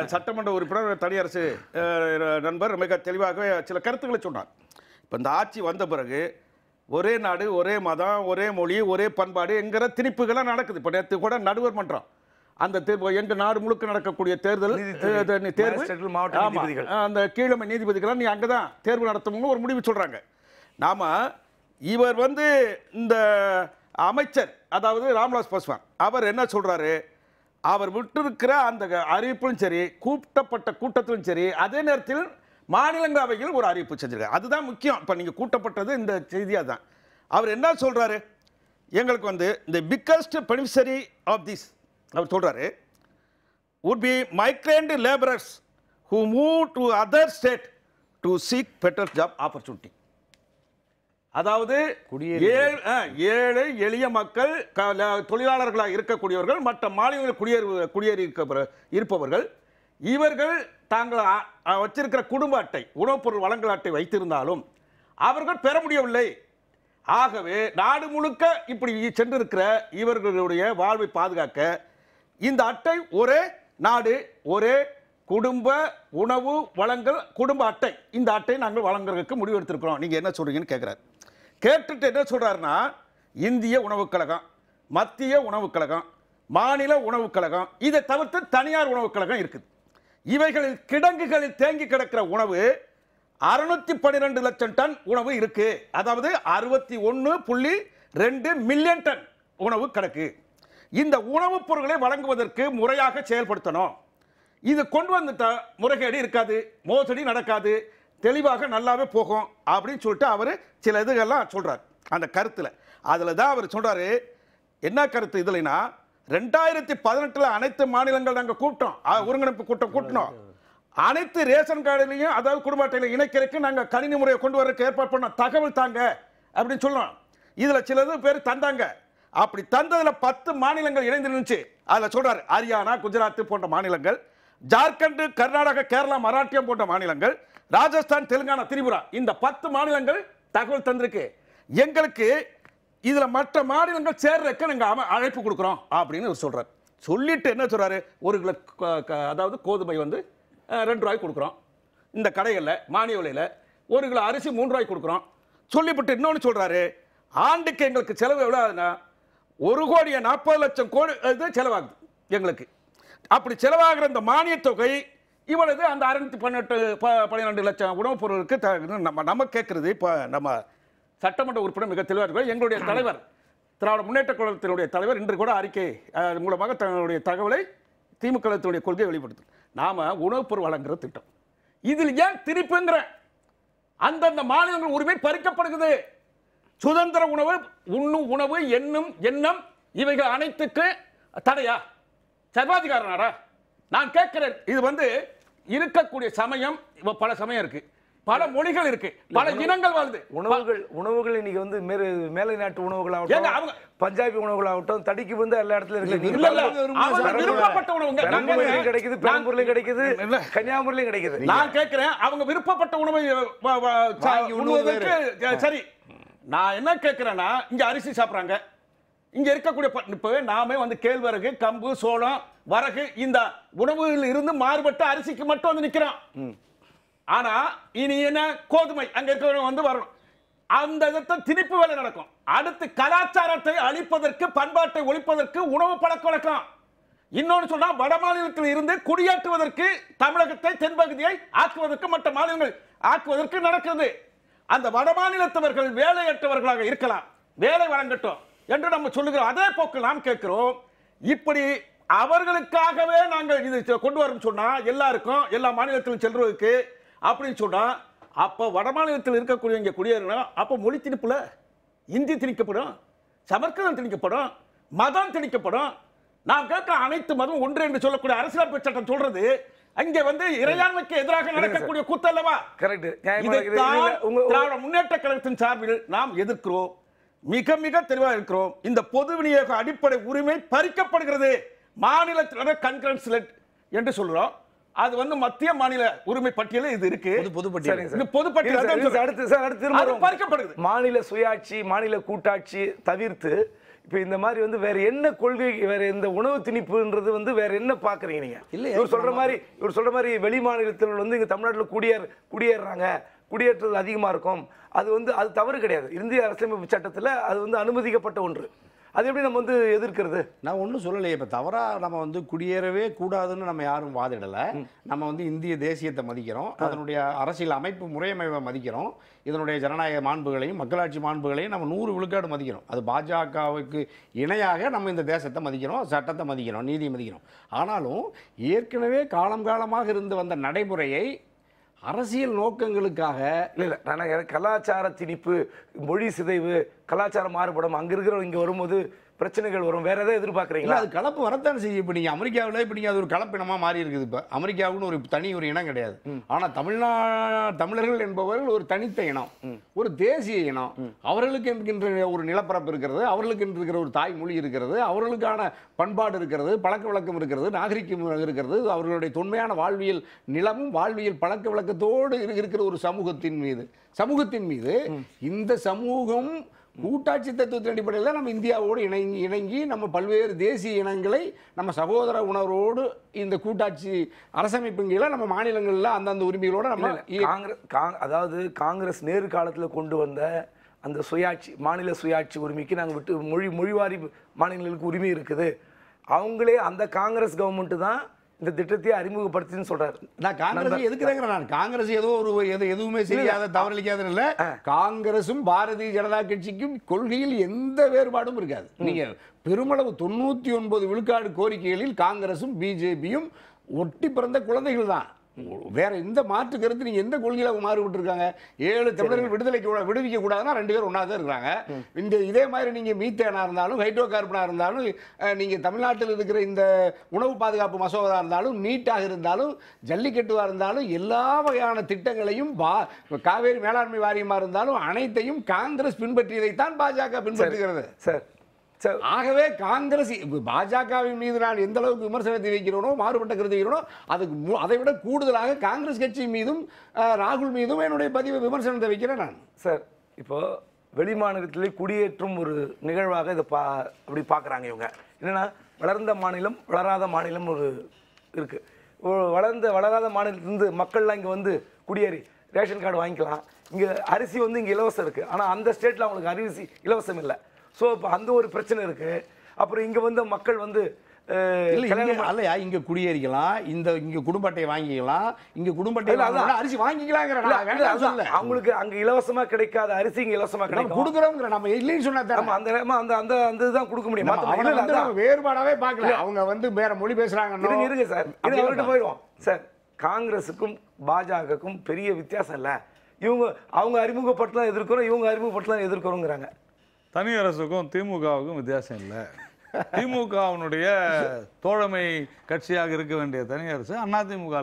சட்டமன்ற உறுப்பினர் தனியரசு நண்பர் மிக தெளிவாக சில கருத்துக்களை சொன்னார். இப்போ இந்த ஆட்சி வந்த பிறகு ஒரே நாடு, ஒரே மதம், ஒரே மொழி, ஒரே பண்பாடு என்கிற திணிப்புகள்லாம் நடக்குது. இப்போ நேற்று கூட நடுவர் மன்றம் அந்த எங்கள் நாடு முழுக்க நடக்கக்கூடிய தேர்தல் தேர்வு, மாவட்ட நீதிபதிகள், அந்த கீழமை நீதிபதிகள் நீ அங்கே தான் தேர்வு நடத்தணும்னு ஒரு முடிவு சொல்கிறாங்க. நாம இவர் வந்து இந்த அமைச்சர், அதாவது ராம்விலாஸ் பாஸ்வான், அவர் என்ன சொல்கிறாரு, அவர் விட்டிருக்கிற அந்த அறிவிப்பும் சரி, கூட்டப்பட்ட கூட்டத்திலும் சரி, அதே நேரத்தில் மாநிலங்களவையில் ஒரு அறிவிப்பு செஞ்சிருக்காரு. அதுதான் முக்கியம். இப்போ நீங்கள் கூட்டப்பட்டது இந்த செய்தியாக தான். அவர் என்ன சொல்கிறாரு, எங்களுக்கு வந்து இந்த பிக்கஸ்ட் பெனிஃபிஷரி ஆஃப் திஸ் அவர் சொல்கிறாரு, would be migrant laborers who move to other state to seek better job opportunity. அதாவது ஏழை எளிய மக்கள், தொழிலாளர்களாக இருக்கக்கூடியவர்கள், மற்ற மாநிலங்களில் குடியேறி இருப்பவர்கள், இவர்கள் தாங்கள் வச்சிருக்கிற குடும்ப அட்டை, உணவுப் பொருள் வழங்கல் அட்டை வைத்திருந்தாலும் அவர்கள் பெற முடியவில்லை. ஆகவே நாடு முழுக்க இப்படி சென்றிருக்கிற இவர்களுடைய வாழ்வை பாதுகாக்க இந்த அட்டை ஒரே நாடு ஒரே குடும்ப உணவு வழங்கல் குடும்ப அட்டை, இந்த அட்டை நாங்கள் வழங்குறதுக்கு முடிவெடுத்திருக்கிறோம். நீங்கள் என்ன சொல்றீங்கன்னு கேட்குறாரு. கேட்டுட்டு என்ன சொல்றாருன்னா, இந்திய உணவுக் கழகம், மத்திய உணவுக் கழகம், மாநில உணவுக் கழகம், இதை தவிர்த்து தனியார் உணவுக் கழகம் இருக்குது. இவைகளில் கிடங்குகளில் தேங்கி கிடக்கிற உணவு 612 லட்சம் டன் உணவு இருக்கு. அதாவது 61.2 மில்லியன் டன் உணவு கிடக்கு. இந்த உணவுப் பொருட்களை வழங்குவதற்கு முறையாக செயல்படுத்தணும். இது கொண்டு வந்துட்டா முறைகேடு இருக்காது, மோசடி நடக்காது, தெளிவாக நல்லாவே போகும் அப்படின்னு சொல்லிட்டு அவர் சில இதுகள்லாம் சொல்றார் அந்த கருத்தில். அதில் தான் அவர் சொல்றாரு, என்ன கருத்து இதுலனா, 2018 அனைத்து மாநிலங்கள் நாங்கள் கூப்பிட்டோம், ஒருங்கிணைப்பு கூட்டம் கூட்டினோம். அனைத்து ரேஷன் கார்டுலையும், அதாவது குடும்ப அட்டையில் இணைக்கிறதுக்கு நாங்கள் கணினி முறையை கொண்டு வரதுக்கு ஏற்பாடு பண்ண, தகவல் தாங்க அப்படின்னு சொல்லணும். இதில் சிலது பேர் தந்தாங்க. அப்படி தந்ததில் 10 மாநிலங்கள் இணைந்துருந்துச்சு. அதில் சொல்றாரு, ஹரியானா, குஜராத் போன்ற மாநிலங்கள், ஜார்க்கண்ட், கர்நாடகா, கேரளா, மராட்டியம் போன்ற மாநிலங்கள், ராஜஸ்தான், தெலுங்கானா, திரிபுரா, இந்த 10 மாநிலங்கள் தகவல் தந்திருக்கு. எங்களுக்கு இதுல மற்ற மாநிலங்கள் சேர்றதுக்கு நாங்க அழைப்பு கொடுக்குறோம் அப்படின்னு சொல்றாரு. சொல்லிட்டு என்ன சொல்றாரு, ஒரு கிலோ அதாவது கோதுமை வந்து 2 ரூபாய்க்கு கொடுக்குறோம் இந்த கடைகளில், மானிய விலையில். 1 கிலோ அரிசி 3 ரூபாய்க்கு கொடுக்குறோம். சொல்லிவிட்டு இன்னொன்று சொல்றாரு, ஆண்டுக்கு எங்களுக்கு செலவு எவ்வளோ ஆகுதுன்னா 1,40,00,000 இது செலவாகுது எங்களுக்கு. அப்படி செலவாகிற இந்த மானிய தொகை இவ்வளவு அந்த 612 லட்சம் உணவுப் பொருளுக்கு நம்ம கேட்கறது. இப்போ நம்ம சட்டமன்ற உறுப்பினர் மிக தெளிவாக இருக்கிறார். எங்களுடைய தலைவர், திராவிட முன்னேற்ற கழகத்தினுடைய தலைவர் இன்று கூட அறிக்கை மூலமாக தன்னுடைய தகவலை திமுக கொள்கை வெளிப்படுத்தும். நாம உணவுப் பொருள் வழங்குற திட்டம், இதில் ஏன் திருப்புங்கிற அந்தந்த மாநிலங்கள் உரிமை பறிக்கப்படுகிறது. சுதந்திர உணவு, உண்ணும் உணவு, எண்ணம் இவைகள் அனைத்துக்கு தடையா? சர்வாதிகார நாடா? நான் கேட்கிறேன். இது வந்து இருக்கக்கூடிய சமயம், பல சமயம் இருக்கு, பல மொழிகள் இருக்கு, பல இனங்கள் வாழ்ந்து உணவுகள் இன்னைக்கு வந்து மேலை நாட்டு உணவுகளாகட்டும், பஞ்சாபி உணவுகளாகட்டும், தடிக்கு வந்து எல்லா இடத்துல இருக்கு. விருப்பப்பட்ட உணவு கிடைக்குது, பெரம்பூர்லயும் கிடைக்குது, கன்னியாகுமரியிலும் கிடைக்குது. நான் கேட்கிறேன், அவங்க விருப்பப்பட்ட உணவை உண்ணுவதற்கு சரி. நான் என்ன கேட்கிறேன்னா, இங்க அரிசி சாப்பிட்றாங்க, இங்க இருக்கக்கூடிய இப்பவே நாமே வந்து கேழ்வரகு, கம்பு, சோளம், வரகு இந்த உணவுகளில் இருந்து மாறுபட்ட அரிசிக்கு மட்டும் வந்து நிக்கிறோம். ஆனா இனி என்ன, கோதுமை அங்க இருக்கிறவங்க வந்து வரணும், அந்த இடத்துல திணிப்பு வேலை நடக்கும். அடுத்து கலாச்சாரத்தை அழிப்பதற்கு, பண்பாட்டை ஒழிப்பதற்கு உணவு பழக்க வழக்கம். இன்னொன்று சொன்னா, வட மாநிலத்தில் இருந்து குடியேற்றுவதற்கு, தமிழகத்தை தென்பகுதியை ஆக்குவதற்கு, மற்ற மாநிலங்கள் ஆக்குவதற்கு நடக்கிறது. அந்த வட மாநிலத்தவர்கள் வேலையற்றவர்களாக இருக்கலாம், வேலை வழங்கட்டும் என்று நம்ம சொல்லுகிறோம். அதே போக்கு நாம் கேட்கிறோம். இப்படி அவர்களுக்காகவே நாங்கள் இது கொண்டு வரோம் சொன்னா, எல்லாருக்கும் எல்லா மாநிலத்திலும் செல்றதுக்கு அப்படின்னு சொன்னா, அப்ப வட மாநிலத்தில் இருக்கக்கூடிய இங்க குடியேறணும். அப்ப மொழி திணிப்புல இந்தி திணிக்கப்படும், சமஸ்கிருதம் திணிக்கப்படும், மதம் திணிக்கப்படும். நாம் கேட்க அனைத்து மதம் ஒன்று என்று சொல்லக்கூடிய அரசியலமைப்பு சட்டம் சொல்றது அங்கே வந்து இறையாண்மைக்கு எதிராக நடக்கக்கூடிய கூத்து அல்லவா? கரெக்ட். திராவிட முன்னேற்ற கழகத்தின் சார்பில் நாம் எதிர்க்கிறோம், மிக மிக தெளிவாக இருக்கிறோம். இந்த பொது விநியோக அடிப்படை உரிமை பறிக்கப்படுகிறது. மாநிலத்தினோட கன்கரன்ஸ் என்று சொல்றோம். அது வந்து மத்திய மாநில உரிமை பட்டியலில் இது இருக்கு. மாநில சுயாட்சி, மாநில கூட்டாட்சி தவிர்த்து இப்போ இந்த மாதிரி வந்து வேற என்ன கொள்கை, வேற இந்த உணவு திணிப்புன்றது வந்து வேற என்ன பார்க்குறீங்க நீங்கள்? இல்லை, இவர் சொல்கிற மாதிரி வெளி மாநிலத்தில் வந்து இங்கே தமிழ்நாட்டில் குடியேறுறாங்க, குடியேற்றுறது அதிகமாக இருக்கும். அது தவறு கிடையாது. இந்திய அரசியலமைப்பு சட்டத்தில் அது வந்து அனுமதிக்கப்பட்ட ஒன்று. அது எப்படி நம்ம வந்து எதிர்க்கிறது? நான் ஒன்றும் சொல்லலையே. இப்போ தவறாக நம்ம வந்து குடியேறவே கூடாதுன்னு நம்ம யாரும் வாதிடலை. நம்ம வந்து இந்திய தேசியத்தை மதிக்கிறோம், அதனுடைய அரசியல் அமைப்பு முறையமைப்பை மதிக்கிறோம், இதனுடைய ஜனநாயக மாண்புகளையும் மக்களாட்சி மாண்புகளையும் நம்ம 100 விழுக்காடு மதிக்கிறோம். அது பாஜகவுக்கு இணையாக நம்ம இந்த தேசத்தை மதிக்கிறோம், சட்டத்தை மதிக்கிறோம், நீதியை மதிக்கிறோம். ஆனாலும் ஏற்கனவே காலமாக இருந்து வந்த நடைமுறையை அரசியல் நோக்கங்களுக்காக இல்லை நான் கலாச்சார திணிப்பு, மொழி சிதைவு, கலாச்சார மாறுபடும், அங்கே இருக்கிறவங்க இங்கே வரும்போது பிரச்சனைகள் வரும், வேற எதாவது எதிர்பார்க்குறீங்களா? அது கலப்பு வரத்தானே செய்யும். இப்போ நீங்கள் அமெரிக்காவில் இப்போ நீங்கள் அது ஒரு கலப்பினமாக மாறி இருக்குது. இப்போ அமெரிக்காவுன்னு ஒரு தனி ஒரு இனம் கிடையாது. ஆனால் தமிழர்கள் என்பவர்கள் ஒரு தனித்த இனம், ஒரு தேசிய இனம். அவர்களுக்கு என்கின்ற ஒரு நிலப்பரப்பு இருக்கிறது, அவர்களுக்கு இருக்கிற ஒரு தாய்மொழி இருக்கிறது, அவர்களுக்கான பண்பாடு இருக்கிறது, பழக்க வழக்கம் இருக்கிறது, நாகரிகம் இருக்கிறது. அவர்களுடைய தொன்மையான வாழ்வியல் நிலமும் வாழ்வியல் பழக்க வழக்கத்தோடு இருக்கிற ஒரு சமூகத்தின் மீது இந்த சமூகம் கூட்டாட்சி தத்துவத்தின் அடிப்படையில் தான் நம்ம இந்தியாவோடு இணங்கி நம்ம பல்வேறு தேசிய இனங்களை நம்ம சகோதர உணர்வோடு இந்த கூட்டாட்சி அரசமைப்பு கீழே நம்ம மாநிலங்களில் அந்தந்த உரிமைகளோடு நம்ம அதாவது காங்கிரஸ் நேரு காலத்தில் கொண்டு வந்த அந்த சுயாட்சி, மாநில சுயாட்சி உரிமைக்கு நாங்கள் விட்டு மொழிவாரி மாநிலங்களுக்கு உரிமை இருக்குது. அவங்களே அந்த காங்கிரஸ் கவர்மெண்ட்டு தான் இந்த திட்டத்தை அறிமுகப்படுத்தின்னு சொல்றாரு. நான் காங்கிரஸ் எதுக்குறேங்கிற, நான் காங்கிரஸ் ஏதோ எதுவுமே செய்யாத தவறளிக்காத இல்லை. காங்கிரசும் பாரதிய ஜனதா கட்சிக்கும் கொள்கையில் எந்த வேறுபாடும் இருக்காது. நீங்க பெருமளவு 99 விழுக்காடு கோரிக்கைகளில் காங்கிரசும் பிஜேபியும் ஒட்டி பிறந்த குழந்தைகள் தான். வேற எந்த மாற்று கருத்து நீங்க எந்த கொள்கையில மாறுபட்டு இருக்காங்க? 7 தமிழர்கள் விடுவிக்க கூடாதுன்னா 2 பேர் ஒன்னா தான் இருக்காங்க. இந்த இதே மாதிரி நீங்க மீத்தேனா இருந்தாலும் ஹைட்ரோ கார்பனா இருந்தாலும் நீங்க தமிழ்நாட்டில் இருக்கிற இந்த உணவு பாதுகாப்பு மசோதா இருந்தாலும் நீட்டாக இருந்தாலும் ஜல்லிக்கட்டுவா இருந்தாலும் எல்லா வகையான திட்டங்களையும் காவேரி மேலாண்மை வாரியமா இருந்தாலும் அனைத்தையும் காங்கிரஸ் பின்பற்றியதைத்தான் பாஜக பின்பற்றுகிறது. சார் ஆகவே காங்கிரஸ் பாஜகவின் மீது நான் எந்த அளவுக்கு விமர்சனத்தை வைக்கிறோனோ, மாறுபட்ட கருத்து வைக்கிறோனோ, அதுக்கு அதை விட கூடுதலாக காங்கிரஸ் கட்சி மீதும் ராகுல் மீதும் என்னுடைய விமர்சனத்தை வைக்கிறேன் நான். சார் இப்போ வெளிமாநிலத்திலே குடியேற்றும் ஒரு நிகழ்வாக இதை அப்படி பார்க்குறாங்க இவங்க. என்னன்னா வளர்ந்த மாநிலம் வளராத மாநிலம் ஒரு இருக்கு. வளராத மாநிலத்திலிருந்து மக்கள்லாம் இங்கே வந்து குடியேறி ரேஷன் கார்டு வாங்கிக்கலாம். இங்கே அரிசி வந்து இங்கே இலவசம் இருக்குது, ஆனால் அந்த ஸ்டேட்டில் அவங்களுக்கு அரிசி இலவசம் இல்லை. ஸோ இப்போ அந்த ஒரு பிரச்சனை இருக்குது. அப்புறம் இங்கே வந்து மக்கள் வந்து இல்லையா இங்கே குடியேறிக்கலாம், இங்கே குடும்ப அட்டையை வாங்கிக்கலாம், இங்கே குடும்ப அட்டை அரிசி வாங்கிக்கலாங்கிற அவங்களுக்கு அங்கே இலவசமாக கிடைக்காத அரிசி இங்கே இலவசமாக கிடைக்கும் கொடுக்குறோங்கிற நம்ம இல்லைன்னு சொன்னா அந்த இதுதான் கொடுக்க முடியும். வேறுபாடாவே பார்க்கல. அவங்க வந்து வேற மொழி பேசுறாங்க. இருங்க சார், இது அவர்கிட்ட போயிடுவோம் சார். காங்கிரஸுக்கும் பாஜகவுக்கும் பெரிய வித்தியாசம் இல்லை. அவங்க அறிமுகப்பட்டுலாம் எதிர்க்கிறோம், இவங்க அறிமுகப்பட்டுலாம் எதிர்க்கிறோங்கிறாங்க. தனி அரசுக்கும் திமுகவுக்கும் வித்தியாசம் இல்லை. திமுகவினுடைய தோழமை கட்சியாக இருக்க வேண்டிய தனி அரசு அதிமுக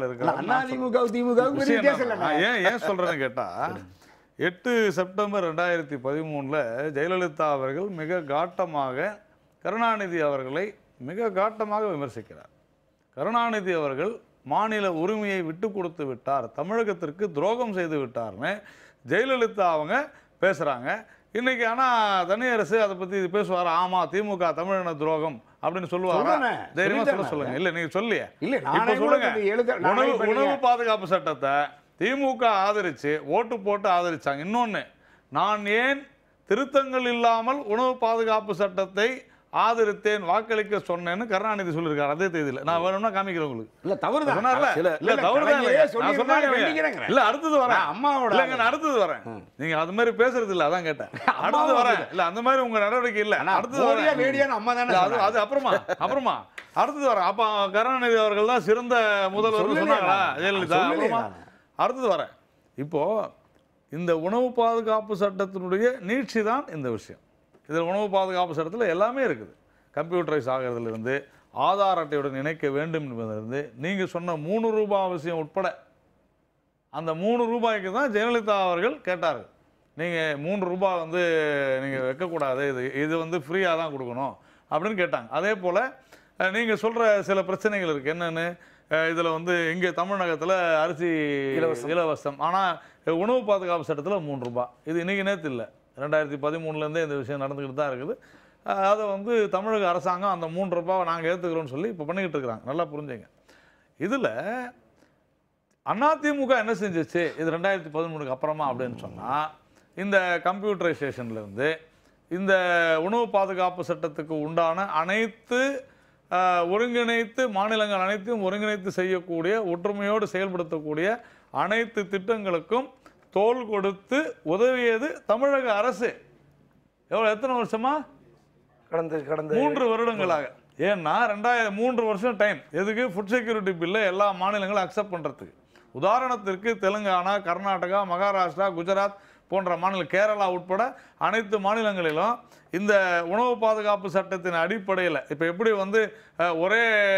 ஏன் சொல்றேன்னு கேட்டா 8 செப்டம்பர் 2013 ஜெயலலிதா அவர்கள் மிக காட்டமாக கருணாநிதி அவர்களை விமர்சிக்கிறார். கருணாநிதி அவர்கள் மாநில உரிமையை விட்டு கொடுத்து விட்டார், தமிழகத்திற்கு துரோகம் செய்து விட்டார்னு ஜெயலலிதா அவங்க பேசுறாங்க. இன்னைக்கு ஆனா தனி அரசு அதை பத்தி பேசுவார். ஆமா திமுக தமிழின துரோகம் அப்படின்னு சொல்லுவாங்க. தைரியமா சொல்லுங்க. இல்ல நீங்க சொல்லியே இப்ப சொல்லுங்க. உணவு பாதுகாப்பு சட்டத்தை திமுக ஆதரிச்சு ஓட்டு போட்டு ஆதரிச்சாங்க. இன்னொன்னு, நான் ஏன் திருத்தங்கள் இல்லாமல் உணவு பாதுகாப்பு சட்டத்தை ஆதரித்தேன், வாக்களிக்க சொன்னேன்னு கருணாநிதி சொல்லியிருக்காரு அதே தேதியில். நான் வேணும்னா காமிக்கிறேன் உங்களுக்கு. இல்ல தவறு தான். இல்ல தவறு தான். இல்ல அடுத்தது வரேன். அம்மாவோட இல்லங்க அடுத்தது வரேன். நீங்க அது மாதிரி பேசுறது இல்ல, அதான் கேட்டேன். அடுத்தது வரேன். இல்ல அந்த மாதிரி உங்க நடவடிக்கை இல்ல. அடுத்தது வரேன். அம்மா தானே அது அப்புறமா அடுத்தது வரேன். அப்ப கருணாநிதி அவர்கள் தான் சிறந்த முதல்வர் சொன்னாங்களா ஜெயலலிதா? அடுத்தது வரேன். இப்போ இந்த உணவு பாதுகாப்பு சட்டத்தினுடைய நீட்சி தான் இந்த விஷயம். இதில் உணவு பாதுகாப்பு சட்டத்தில் எல்லாமே இருக்குது. கம்ப்யூட்டரைஸ் ஆகிறதுலேருந்து ஆதார் அட்டையுடன் இணைக்க வேண்டும் என்பதிலிருந்து நீங்கள் சொன்ன 3 ரூபாய் அவசியம் உட்பட அந்த 3 ரூபாய்க்கு தான் ஜெயலலிதா அவர்கள் கேட்டார்கள். நீங்கள் 3 ரூபாய் வந்து நீங்கள் வைக்கக்கூடாது, இது வந்து ஃப்ரீயாக தான் கொடுக்கணும் அப்படின்னு கேட்டாங்க. அதே போல் நீங்கள் சொல்கிற சில பிரச்சனைகள் இருக்குது. என்னென்னு, இதில் வந்து இங்கே தமிழகத்தில் அரிசி இலவசம், ஆனால் உணவு பாதுகாப்பு சட்டத்தில் 3 ரூபாய். இது இன்றைக்கி நேற்று இல்லை, 2013 இந்த விஷயம் நடந்துக்கிட்டு தான் இருக்குது. அதை வந்து தமிழக அரசாங்கம் அந்த 3 ரூபாவை நாங்கள் ஏற்றுக்கிறோன்னு சொல்லி இப்போ பண்ணிக்கிட்டு இருக்கிறாங்க. நல்லா புரிஞ்சுங்க. இதில் அதிமுக என்ன செஞ்சிச்சு இது 2013க்கு அப்புறமா அப்படின்னு சொன்னால், இந்த கம்ப்யூட்டரைசேஷன்லேருந்து இந்த உணவு பாதுகாப்பு சட்டத்துக்கு உண்டான அனைத்து ஒருங்கிணைத்து மாநிலங்கள் அனைத்தையும் ஒருங்கிணைத்து செய்யக்கூடிய ஒற்றுமையோடு செயல்படுத்தக்கூடிய அனைத்து திட்டங்களுக்கும் தோள் கொடுத்து உதவியது தமிழக அரசு. எத்தனை வருஷமா? கடந்த 3 வருடங்களாக. ஏன்னா 3 வருஷம் டைம் எதுக்கு? ஃபுட் செக்யூரிட்டி பில்லை எல்லா மாநிலங்களும் அக்செப்ட் பண்ணுறதுக்கு. உதாரணத்திற்கு தெலுங்கானா, கர்நாடகா, மகாராஷ்டிரா, குஜராத் போன்ற மாநிலம், கேரளா உட்பட அனைத்து மாநிலங்களிலும் இந்த உணவு பாதுகாப்பு சட்டத்தின் அடிப்படையில் இப்போ எப்படி வந்து ஒரே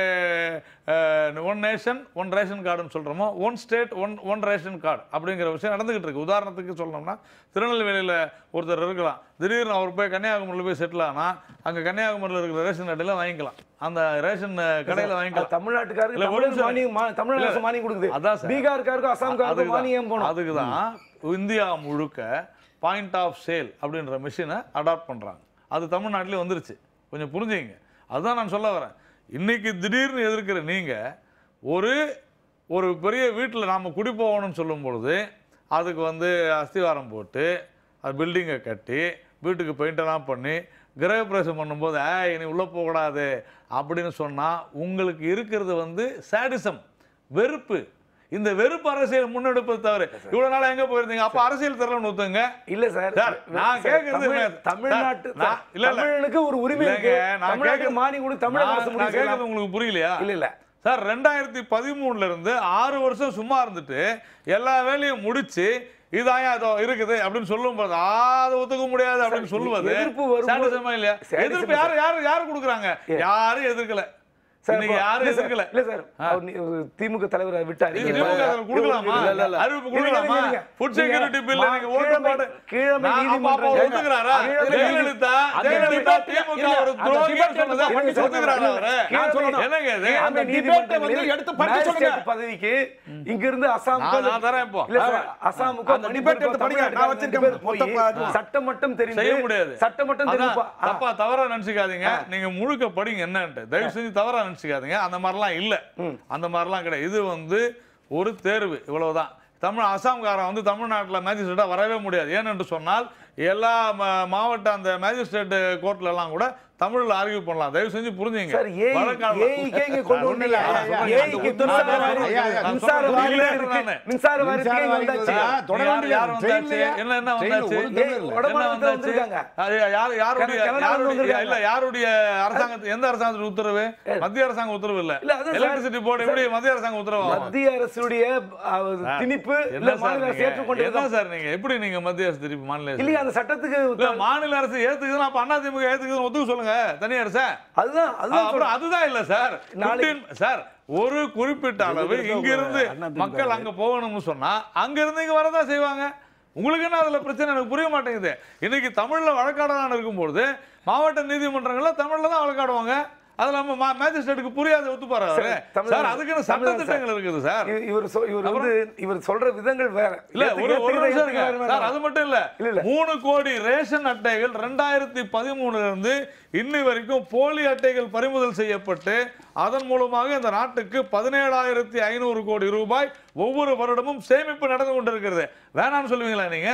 1 நேஷன் 1 ரேஷன் கார்டுன்னு சொல்கிறோமோ, 1 ஸ்டேட் 1 ரேஷன் கார்டு அப்படிங்கிற விஷயம் நடந்துக்கிட்டு இருக்கு. உதாரணத்துக்கு சொல்லணும்னா, திருநெல்வேலியில் ஒருத்தர் இருக்கலாம், திடீர்னு அவர் போய் கன்னியாகுமரியில் போய் செட்டில் ஆனால் அங்கே கன்னியாகுமரியில் இருக்கிற ரேஷன் கடையில் வாங்கிக்கலாம், அந்த ரேஷன் கடையில் வாங்கிக்கலாம். தமிழ்நாட்டுக்காரருக்கு தமிழக அரசு மானியம் கொடுக்குது. அதான் சார், பீகாருக்காருக்கும் அசாம்காருக்கும் மானியம் போகணும். அதுக்கு தான் இந்தியா முழுக்க பாயிண்ட் ஆஃப் சேல் அப்படின்ற மிஷினை அடாப்ட் பண்ணுறாங்க. அது தமிழ்நாட்டிலே வந்துருச்சு. கொஞ்சம் புரிஞ்சுங்க. அதுதான் நான் சொல்ல வரேன். இன்னைக்கு திடீர்னு எதிர்க்கிற நீங்கள் ஒரு பெரிய வீட்டில் நாம் குடி போகணும்னு சொல்லும் பொழுது அதுக்கு வந்து அஸ்திவாரம் போட்டு அது பில்டிங்கை கட்டி வீட்டுக்கு பெயிண்டெல்லாம் பண்ணி கிரகப்பிரவேசம் பண்ணும்போது இனி உள்ளே போகக்கூடாது அப்படின்னு சொன்னால் உங்களுக்கு இருக்கிறது வந்து சாடிசம், வெறுப்பு. இந்த வெறுப்பு அரசியல் முன்னெடுப்பது தவிர இவ்வளவு நாள் எங்க போயிருந்தீங்க? அப்ப அரசியல் தரலன்னு ஒத்துங்க. இல்ல சார், நான் கேக்குறது தமிழ்நாட்டு தமிழனுக்கு ஒரு உரிமை இருக்கு. நான் கேக்குறது மானி கூட தமிழக அரசு நான் கேக்குறது உங்களுக்கு புரியலையா? இல்ல சார், 2013ல இருந்து 6 வருஷம் சும்மா இருந்துட்டு எல்லா வேலையும் முடிச்சு இதான் அதோ இருக்குது அப்படின்னு சொல்லும் போது அதை ஒத்துக்க முடியாது அப்படின்னு சொல்லுவது சாடிசமா இல்லையா? எதிர்ப்பு யாரு கொடுக்குறாங்க? யாரும் எதிர்க்கல. திமுக தலைவர் விட்டாரு. பதவிக்கு இங்க இருந்து சட்டமட்டம் தெரியும். சட்டமட்டம் தவறா நினைச்சுக்காதீங்க. நீங்க முழுக்க படிங்க என்னன்ட்டு. தயவு செஞ்சு தவறா நினைச்சுக்காதீங்க. அந்த மாதிரிலாம் இல்லை, அந்த மாதிரிலாம் கிடையாது. இது வந்து ஒரு தேர்வு, இவ்வளவுதான். அசாம்காரன் வந்து தமிழ்நாட்டில் மேஜிஸ்ட்ரேட்டாக வரவே முடியாது. ஏனென்று சொன்னால் எல்லா மாவட்ட அந்த மேஜிஸ்ட்ரேட் கோர்ட்ல எல்லாம் கூட தமிழ்ல ஆர்கியூ பண்ணலாம். தயவு செஞ்சு புரிஞ்சுங்க. யாருடைய அரசாங்கத்து எந்த அரசாங்கத்துடைய உத்தரவு? மத்திய அரசாங்க உத்தரவு இல்ல. எலக்ட்ரிசிட்டி போர்டு எப்படி மத்திய அரசாங்க உத்தரவு? மத்திய அரசுடைய திணிப்பு என்ன சார்? நீங்க எப்படி நீங்க மத்திய அரசு திணிப்பு மாநில இல்ல அந்த சட்டத்துக்கு மாநில அரசு ஏத்துக்குதுன்னா அப்ப அதிமுக ஏத்துக்குதுன்னு ஒத்துக்க சொல்லுங்க. தனி அரசா? அதுதான் இல்ல சார். சார், ஒரு குறிப்பிட்ட அளவு இங்க இருந்து மக்கள் அங்க போகணும்னு சொன்னா அங்க இருந்து இங்க வரதான் செய்வாங்க. உங்களுக்கு என்ன அதுல பிரச்சனை? எனக்கு புரிய மாட்டேங்குது. இன்னைக்கு தமிழ்ல வழக்காடலான்னு இருக்கும்போது மாவட்ட நீதிமன்றங்கள்ல தமிழ்ல தான் வழக்காடுவாங்க. அது நம்ம மேஜிஸ்ட்ரேட்டுக்கு புரியாத ஒத்துப்பாரு சார். அதுக்கு சட்ட திட்டங்கள் இருக்குது சார். இவர் சொல்ற விதங்கள் வேற இல்ல. சார், அது மட்டும் இல்ல, 3 கோடி ரேஷன் அட்டைகள் 2013 இருந்து இன்னி வரைக்கும் போலி அட்டைகள் பறிமுதல் செய்யப்பட்டு அதன் மூலமாக இந்த நாட்டுக்கு 17,500 கோடி ரூபாய் ஒவ்வொரு வருடமும் சேமிப்பு நடந்து கொண்டிருக்கிறது. வேணாம்னு சொல்லுவீங்களா நீங்க?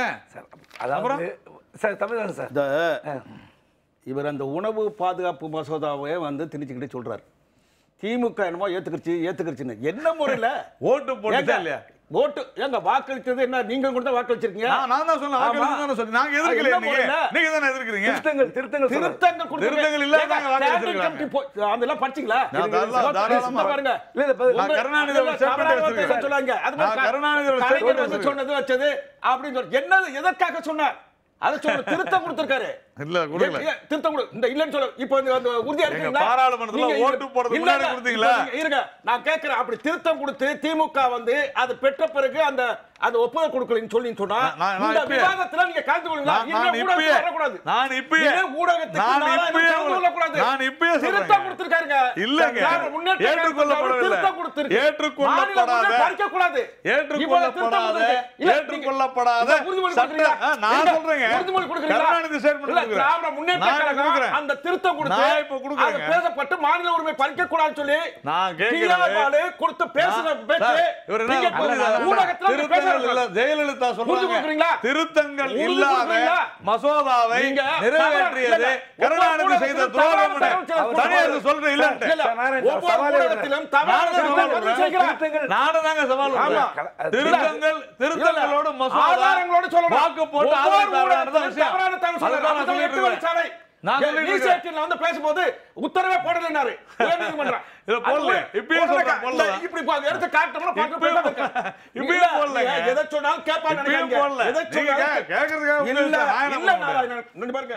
சார் தமிழ்நாடு சார், இவர் அந்த உணவு பாதுகாப்பு மசோதாவே வந்து திணிச்சுக்கிட்டே சொல்றாரு. திமுக என்னமோ ஏத்துக்கிடுச்சுன்னு என்ன முறையில் ஓட்டு போட்டா இல்லையா? ஓட்டு ஏங்க வாக்களித்தது என்ன? நீங்க கூட வாக்களிச்சிருக்கீங்க. நான் தான் சொன்னேன் வாக்களிச்சேன்னு சொல்லி. நாங்க எதிர்க்கல. நீங்க தான எதிர்க்கிறீங்க. திருத்தங்கள் இல்ல நாங்க வாக்களிச்சிருக்கோம். அதெல்லாம் படிச்சீங்களா? தாராளமா பாருங்க. இல்ல கருணாநிதியோட ஸ்டேட்மென்ட் சொல்லாங்க. அது கருணாநிதியோட ஸ்டேட்மென்ட் சொன்னது வச்சது அப்படின்னு சொல்லி என்னது எதற்காக சொன்னார்? அத சொல்ல திருத்தம் கொடுத்திருக்காரு. இல்ல கொடுக்கல. திருத்தம் கொடு. இந்த இல்லன்னு சொல்ல. இப்போ இந்த உறுதியா இருக்கீங்களா? பாராளுமன்றத்துல ஓட்டு போடுறதுக்கு முன்னாடி கொடுத்தீங்களா? இருங்க, நான் கேக்குறேன். அப்படி திருத்தம் கொடுத்து திமுக வந்து அது பெற்ற பிறகு அந்த ஒப்புதல் கொடுக்கலன்னு சொல்லி சொன்னா இந்த விவாதத்துல நீங்க கலந்து கொள்ளுங்க. நான் இப்பயே திருத்தம் கொடுத்திருக்காருங்க. இல்லங்க, ஏற்றுக்கொள்ளப்படாத நான் சொல்றேங்க. கருணாநிதி ஸ்டேட்மென்ட் கொடுக்குறேன். திராவிட முன்னேற்ற நான் கழகம் கொடுக்குறேன். அந்த திருத்தம் கொடுத்து நான் இப்ப கொடுக்குறேங்க. அது பேசப்பட்டு மாநில உரிமை பறிக்க கூடாதுன்னு சொல்லி நான் கேக்குறது கொடுத்து பேசுற பேச்சு இவர் என்ன நீங்க ஊடகத்துல திருத்தங்கள் இல்ல, ஜெயலலிதா புரிஞ்சு சொல்றாங்க கொடுக்குறீங்களா? திருத்தங்கள் புரிஞ்சு இல்லாத கொடுக்குறீங்களா? மசோதாவை நீங்க நிறைவேற்றியது கருணாநிதி செய்த துரோகம் தனியாக சொல்றேன் இல்ல நானும் தாங்க சவால் விடுறேன். திருத்தங்களோட மசோதா வாக்கு போட்டு ஆதரவு விஷயம் அதுதான் நான் சொல்லிட்டு இருக்கேன். நான் வந்து பேசும்போது உத்தரவே போடலைன்னாரு உயர்நீதிமன்றம். இத போடல. இப்பயே சொல்றேன் போடல. இப்படி எடுத்து காட்டணும்னா இப்பயே போடல. எதை சொன்னாலும் கேட்பான்னு நினைக்கிறீங்க. எதை சொன்னாலும் கேக்குறதுக்காக இல்ல நான் பாருங்க.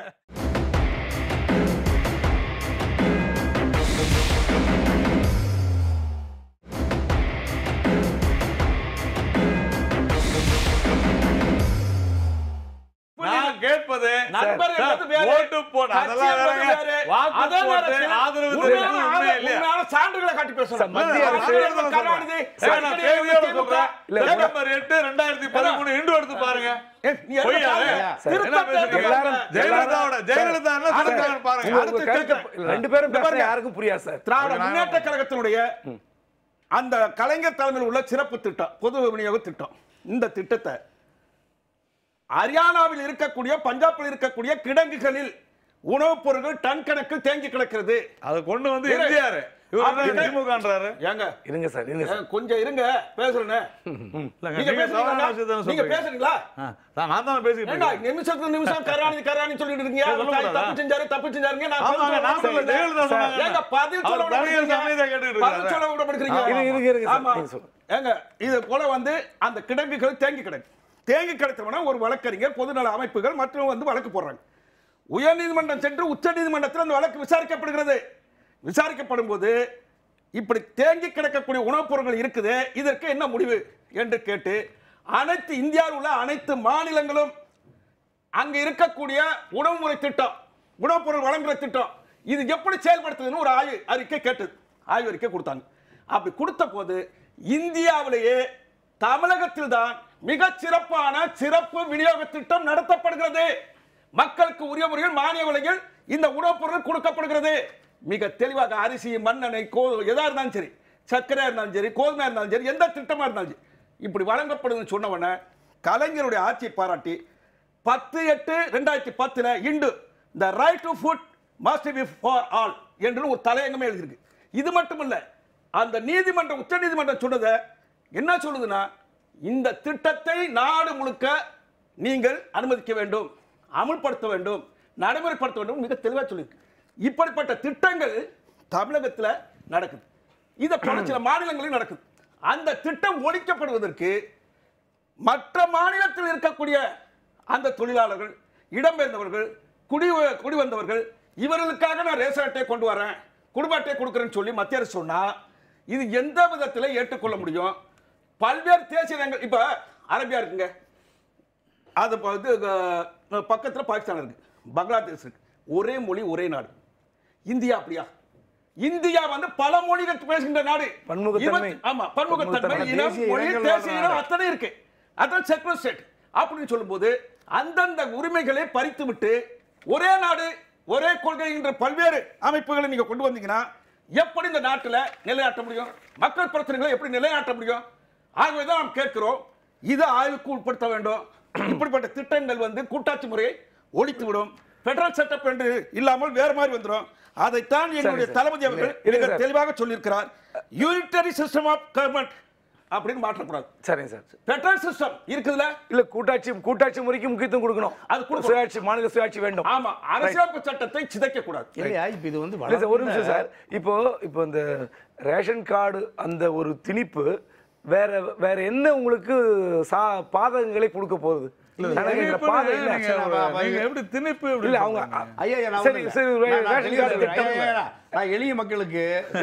நான் கேட்பது நண்பர்கள் வந்து வேற, ஓட்டு போட அதெல்லாம் வேறங்க. வாக்கு போட்டு ஆதரவு தெரிவிக்கிறது உண்மை இல்லையா? உண்மையான சான்றுகளை காட்டி பேசணும். மத்திய அரசு கருணாநிதி நான் தேவையோட சொல்றேன். செப்டம்பர் 8 2013 இண்டு எடுத்து பாருங்க. நீ எதை பொய்யா? பாருங்க. என்ன பேசுறீங்க? ஜெயலலிதா என்ன சொல்றாங்க பாருங்க. உங்க கருத்து ரெண்டு பேரும் பேச யாருக்கும் புரியாது சார். திராவிட முன்னேற்ற கழகத்தினுடைய அந்த கலைஞர் தலைமையில் உள்ள சிறப்பு திட்டம், பொது விநியோக திட்டம், இந்த திட்டத்தை ஹரியானாவில் இருக்கக்கூடிய, பஞ்சாபில் இருக்கக்கூடிய கிடங்குகளில் உணவுப் பொருட்கள் டன் கணக்கில் தேங்கி கிடக்கிறது. அதை கொண்டு வந்து எம்ஜிஆர் திமுகன்றாரு. ஏங்க இருங்க சார், இருங்க சார். கொஞ்சம் இருங்க, பேசுறேன்னு. நீங்க பேசுறீங்களா? நான் தான் பேசிட்டு ஏண்டா இருக்கேன். நிமிஷத்துக்கு நிமிஷம் கருணாநிதி சொல்லிட்டு இருக்கீங்க. தப்பு செஞ்சாருங்க. நான் நான் சொல்ல ஜெயலலிதா சொன்னாங்க. ஏங்க பதில் சொல்ல விட மாட்டேங்கிறீங்க. பதில் சொல்ல விட மாட்டேங்கிறீங்க. இருங்க சார், ஆமா. நீங்க சொல்லுங்க. ஏங்க இது போல வந்து அந்த கிடங்குகள் தேங்கி கிடத்தவனா ஒரு வழக்கறிஞர், பொதுநல அமைப்புகள் மற்றும் வந்து வழக்கு போடுறாங்க. உயர்நீதிமன்றம் சென்று உச்ச நீதிமன்றத்தில் அந்த வழக்கு விசாரிக்கப்படுகிறது. விசாரிக்கப்படும் போது இப்படி தேங்கி கிடக்கக்கூடிய உணவுப் பொருட்கள் இருக்குது, இதற்கு என்ன முடிவு என்று கேட்டு அனைத்து இந்தியாவில் உள்ள அனைத்து மாநிலங்களும் அங்க இருக்கக்கூடிய உணவு முறை திட்டம், உணவுப் பொருள் வழங்குற திட்டம், இது எப்படி செயல்படுத்துதுன்னு ஒரு அறிக்கை கேட்டது. ஆய்வு அறிக்கை கொடுத்தாங்க. அப்படி கொடுத்த போது இந்தியாவிலேயே தமிழகத்தில் தான் மிக சிறப்பான சிறப்பு விநியோக திட்டம் நடத்தப்படுகிறது. மக்களுக்கு உரிய முறையில் மானிய விலையில் இந்த உணவுப் பொருள் கொடுக்கப்படுகிறது. மிக தெளிவாக அரிசி, மண்ணெண்ணெய், எதா இருந்தாலும் சரி, சர்க்கரையா இருந்தாலும் சரி, கோதுமையா இருந்தாலும் சரி, எந்த திட்டமா இருந்தாலும் சரி, இப்படி வழங்கப்படுதுன்னு சொன்ன உடனே கலைஞருடைய ஆட்சியை பாராட்டி 10/8/2010 Hindu the right to food must be for all என்று ஒரு தலையங்கமே எழுதியிருக்கு. இது மட்டுமல்ல, அந்த நீதிமன்றம், உச்ச நீதிமன்றம் சொன்னதை என்ன சொல்லுதுன்னா, இந்த திட்டத்தை நாடு முழுக்க நீங்கள் அனுமதிக்க வேண்டும், அமுல்படுத்த வேண்டும், நடைமுறைப்படுத்த வேண்டும், மிக தெளிவாக சொல்லியிருக்கு. இப்படிப்பட்ட திட்டங்கள் தமிழகத்தில் நடக்குது. இதை பல சில மாநிலங்களில் நடக்குது. அந்த திட்டம் ஒழிக்கப்படுவதற்கு மற்ற மாநிலத்தில் இருக்கக்கூடிய அந்த தொழிலாளர்கள், இடம்பெயர்ந்தவர்கள், குடி வந்தவர்கள், இவர்களுக்காக நான் ரேஷன் அட்டையை கொண்டு வரேன், குடும்ப அட்டையை கொடுக்குறேன்னு சொல்லி மத்திய அரசு சொன்னா இது எந்த விதத்தில் ஏற்றுக்கொள்ள முடியும்? பல்வேறு தேசிய இனங்கள், இப்ப அரபியா இருக்குங்க, அது பக்கத்தில் பாகிஸ்தான் இருக்கு, பங்களாதேஷ் இருக்கு, ஒரே மொழி ஒரே நாடு. இந்தியா அப்படியா? இந்தியா வந்து பல மொழிகள் பேசுகின்ற நாடு. பன்முகத்தன்மை. ஆமா, பன்முகத்தன்மை, இனம், மொழி, தேசிய இனம் அத்தனை இருக்கு. அதான் செக்குலர் ஸ்டேட் அப்படின்னு சொல்லும்போது அந்தந்த உரிமைகளை பறித்து விட்டு ஒரே நாடு ஒரே கொள்கை என்ற பல்வேறு அமைப்புகளை நீங்க கொண்டு வந்தீங்கன்னா எப்படி இந்த நாட்டில் நிலைநாட்ட முடியும்? மக்கள் பிரச்சனைகளை எப்படி நிலைநாட்ட முடியும்? ஆகவேதான் நாம் கேட்கிறோம், இதை ஆய்வுக்கு உட்படுத்த வேண்டும். இப்படிப்பட்ட திட்டங்கள் வந்து கூட்டாட்சி முறையை ஒழித்து விடும், பெடரல் செட்டப் என்று இல்லாமல் வேறு மாதிரி வந்துடும். அதைத்தான் என்னுடைய தளபதி அவர்கள் தெளிவாக சொல்லியிருக்கிறார். யூனிட்டரி சிஸ்டம் ஆஃப் கவர்மெண்ட் அப்படின்னு மாற்றக்கூடாது. சரிங்க சார். பெடரல் சிஸ்டம் இருக்குதுல, இல்ல கூட்டாட்சி முறைக்கு முக்கியத்துவம் கொடுக்கணும். அது சுயாட்சி, மாநில சுயாட்சி வேண்டும். ஆமா, அரசியலமைப்பு சட்டத்தை சிதைக்க கூடாது. இல்லையா? இப்போ இது வந்து ஒரு நிமிஷம் சார். இப்போ இந்த ரேஷன் கார்டு அந்த ஒரு திணிப்பு வேற என்ன உங்களுக்கு பாதகங்களை கொடுக்க போகுது? எளிய மக்களுக்கு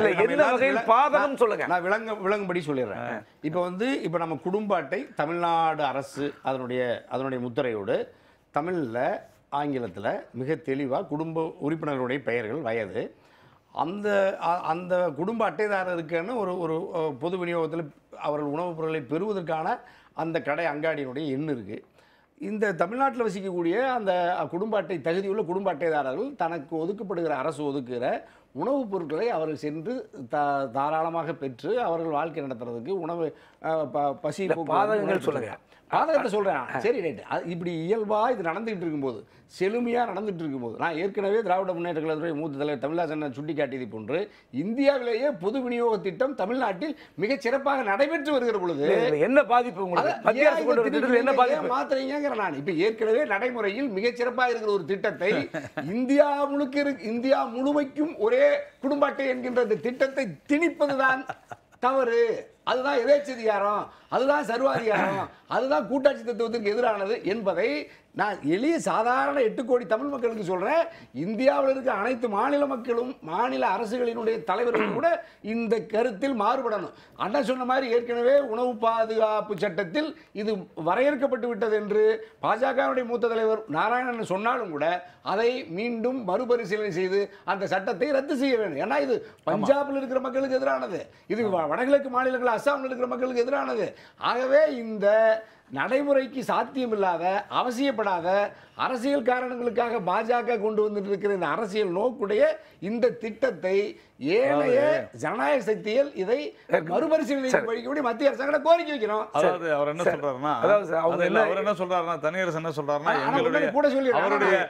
விளங்கும்படி சொல்லிடுறேன். இப்ப நம்ம குடும்ப அட்டை தமிழ்நாடு அரசு அதனுடைய முத்திரையோடு தமிழ்ல ஆங்கிலத்தில் மிக தெளிவாக குடும்ப உறுப்பினர்களுடைய பெயர்கள், வயது, அந்த குடும்ப அட்டைதாரருக்கான ஒரு பொது விநியோகத்தில் அவர்கள் உணவுப் பொருட்களை பெறுவதற்கான அந்த கடை அங்காடியினுடைய எண் இருக்குது. இந்த தமிழ்நாட்டில் வசிக்கக்கூடிய அந்த குடும்ப அட்டை தகுதியுள்ள குடும்ப அட்டைதாரர்கள் தனக்கு ஒதுக்கப்படுகிற அரசு ஒதுக்குகிற உணவுப் பொருட்களை அவர்கள் சென்று தாராளமாக பெற்று அவர்கள் வாழ்க்கை நடத்துறதுக்கு உணவு பசி பாதகங்கள் சொல்லுங்க. பாதகத்தை சொல்கிறேன். சரி ரைட்டு. இப்படி இயல்பாக இது நடந்துகிட்டு இருக்கும்போது, செழுமையாக நடந்துகிட்டு இருக்கும்போது, நான் ஏற்கனவே திராவிட முன்னேற்ற கழகத்துடைய மூத்த தலைவர் தமிழாசன் சுட்டி காட்டியதை போன்று இந்தியாவிலேயே பொது விநியோக திட்டம் தமிழ்நாட்டில் மிகச் சிறப்பாக நடைபெற்று வருகிற பொழுது என்ன பாதிப்பு உங்களுக்கு? என்ன பாதிப்பு மாத்திரைங்கிற நான் இப்போ ஏற்கனவே நடைமுறையில் மிகச் சிறப்பாக இருக்கிற ஒரு திட்டத்தை இந்தியா முழுமைக்கும் ஒரே குடும்ப அட்டை என்கின்ற இந்த திட்டத்தை திணிப்பதுதான் தவறு. அதுதான் எதேச்சதிகாரம், அதுதான் சர்வாதிகாரம், அதுதான் கூட்டாட்சி தத்துவத்திற்கு எதிரானது என்பதை நான் எளிய சாதாரண 8 கோடி தமிழ் மக்களுக்கு சொல்றேன். இந்தியாவில் இருக்க அனைத்து மாநில மக்களும் மாநில அரசுகளினுடைய தலைவர்கள் கூட இந்த கருத்தில் மாறுபடணும். அண்ணா சொன்ன மாதிரி ஏற்கனவே உணவு பாதுகாப்பு சட்டத்தில் இது வரையறுக்கப்பட்டு விட்டது என்று பாஜகவுடைய மூத்த தலைவர் நாராயணன் சொன்னாலும் கூட அதை மீண்டும் மறுபரிசீலனை செய்து அந்த சட்டத்தை ரத்து செய்ய வேண்டும். ஏன்னா இது பஞ்சாபில் இருக்கிற மக்களுக்கு எதிரானது, இது வடகிழக்கு மாநிலங்கள் அஸ்ஸாமில் இருக்கிற மக்களுக்கு எதிரானது. ஆகவே இந்த நடைமுறைக்கு சாத்தியமில்லாத அவசியப்படாத அரசியல் காரணங்களுக்காக பாஜக கொண்டு வந்துட்டு இருக்கிற இந்த அரசியல் நோக்குடைய இந்த திட்டத்தை ஏனைய ஜனநாயக சக்திகள் இதை மறுபரிசீலனை படிக்கக்கூடிய மத்திய அரசாங்கம் கோரிக்கை வைக்கிறோம். அதாவது அவர் என்ன சொல்றாருன்னா, அவர் என்ன சொல்றாருன்னா, தனியரசு என்ன சொல்றாருன்னா, எங்களுடைய கூட சொல்லிடுறேன்.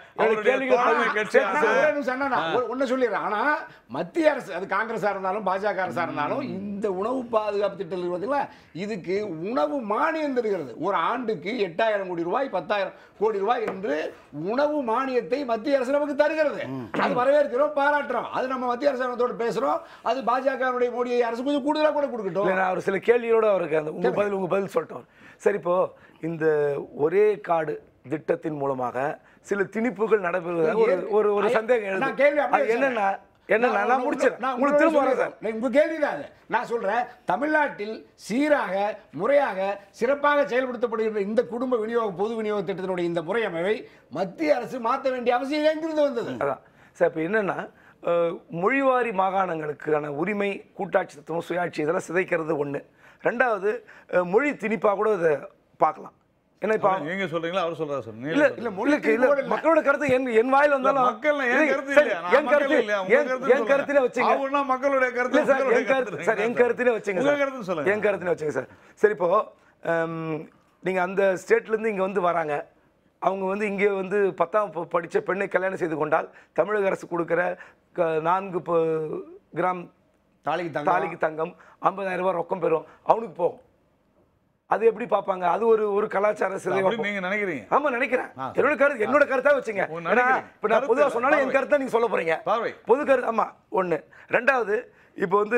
ஒன்னு சொல்லிடுறேன். ஆனா மத்திய அரசு, அது காங்கிரஸா இருந்தாலும் பாஜக அரசா இருந்தாலும், இந்த உணவு பாதுகாப்பு திட்டம் பார்த்தீங்களா, இதுக்கு உணவு மானியம் தருகிறது. ஒரு ஆண்டுக்கு 8000 கோடி ரூபாய் 10,000 கோடி ரூபாய் என்று உணவு மானியத்தை மத்திய அரசு நமக்கு தருகிறது. அது வரவேற்கிறோம், பாராட்டுறோம். அது நம்ம மத்திய அரசாங்கத்தோடு பேசுறோம். அது பாஜகவுடைய மோடி அரசு கொஞ்சம் கூடுதலாக கூட கொடுக்கட்டும். அவர் சில கேள்வியோட அவருக்கு அந்த உங்க பதில் சொல்லிட்டோம். சரி, இப்போ இந்த ஒரே காடு திட்டத்தின் மூலமாக சில திணிப்புகள் நடைபெறுவதாக ஒரு சந்தேகம் என்னன்னா நான் முடிச்சிடறேன். உங்களுக்கு திரும்ப வரேன் சார். உங்க கேள்விதான் நான் சொல்றேன். தமிழ்நாட்டில் சீராக முறையாக சிறப்பாக செயல்படுத்தப்படுகிற இந்த குடும்ப விநியோக பொது விநியோக திட்டத்தினுடைய இந்த முறையமைவை மத்திய அரசு மாற்ற வேண்டிய அவசியம் எங்கிருந்து வந்தது? அதான் சார். இப்போ என்னன்னா, மொழிவாரி மாகாணங்களுக்கான உரிமை, கூட்டாட்சி தத்துவம், சுயாட்சி இதெல்லாம் சிதைக்கிறது ஒன்று. ரெண்டாவது, மொழி திணிப்பாக கூட இதை பார்க்கலாம். என்ன இப்ப நீங்க சொல்றீங்களா, அவர் சொல்றாரு சார்? இல்ல இல்ல மொழிக்கு இல்ல, மக்களோட கருத்து என் வாயில வந்தாலும் மக்கள் என் கருத்து இல்ல, என் கருத்திலே வச்சுங்க. அவனா மக்களுடைய கருத்து சார், என் கருத்திலே வச்சுங்க சார். கருத்து சொல்லுங்க. என் கருத்திலே வச்சுங்க சார். சரி, இப்போ நீங்க அந்த ஸ்டேட்ல இருந்து இங்க வந்து வராங்க. அவங்க வந்து இங்கே வந்து 10ஆம் படித்த பெண்ணை கல்யாணம் செய்து கொண்டால் தமிழக அரசு கொடுக்குற 4 கிராம் தாலிக்கு தங்கம் 50,000 ரூபாய் ரொக்கம் பெறும், அவனுக்கு போகும். அது எப்படி பார்ப்பாங்க? அது ஒரு கலாச்சார சிதைவு நீங்க நினைக்கிறீங்க? ஆமா, நினைக்கிறேன். என்னோட கருத்தா வச்சுங்க. இப்போ நான் பொதுவா சொன்னாலும் என் கருத்தை நீங்க சொல்ல போறீங்க. பொது கருத்து. ஆமா, ஒண்ணு. ரெண்டாவது, இப்போ வந்து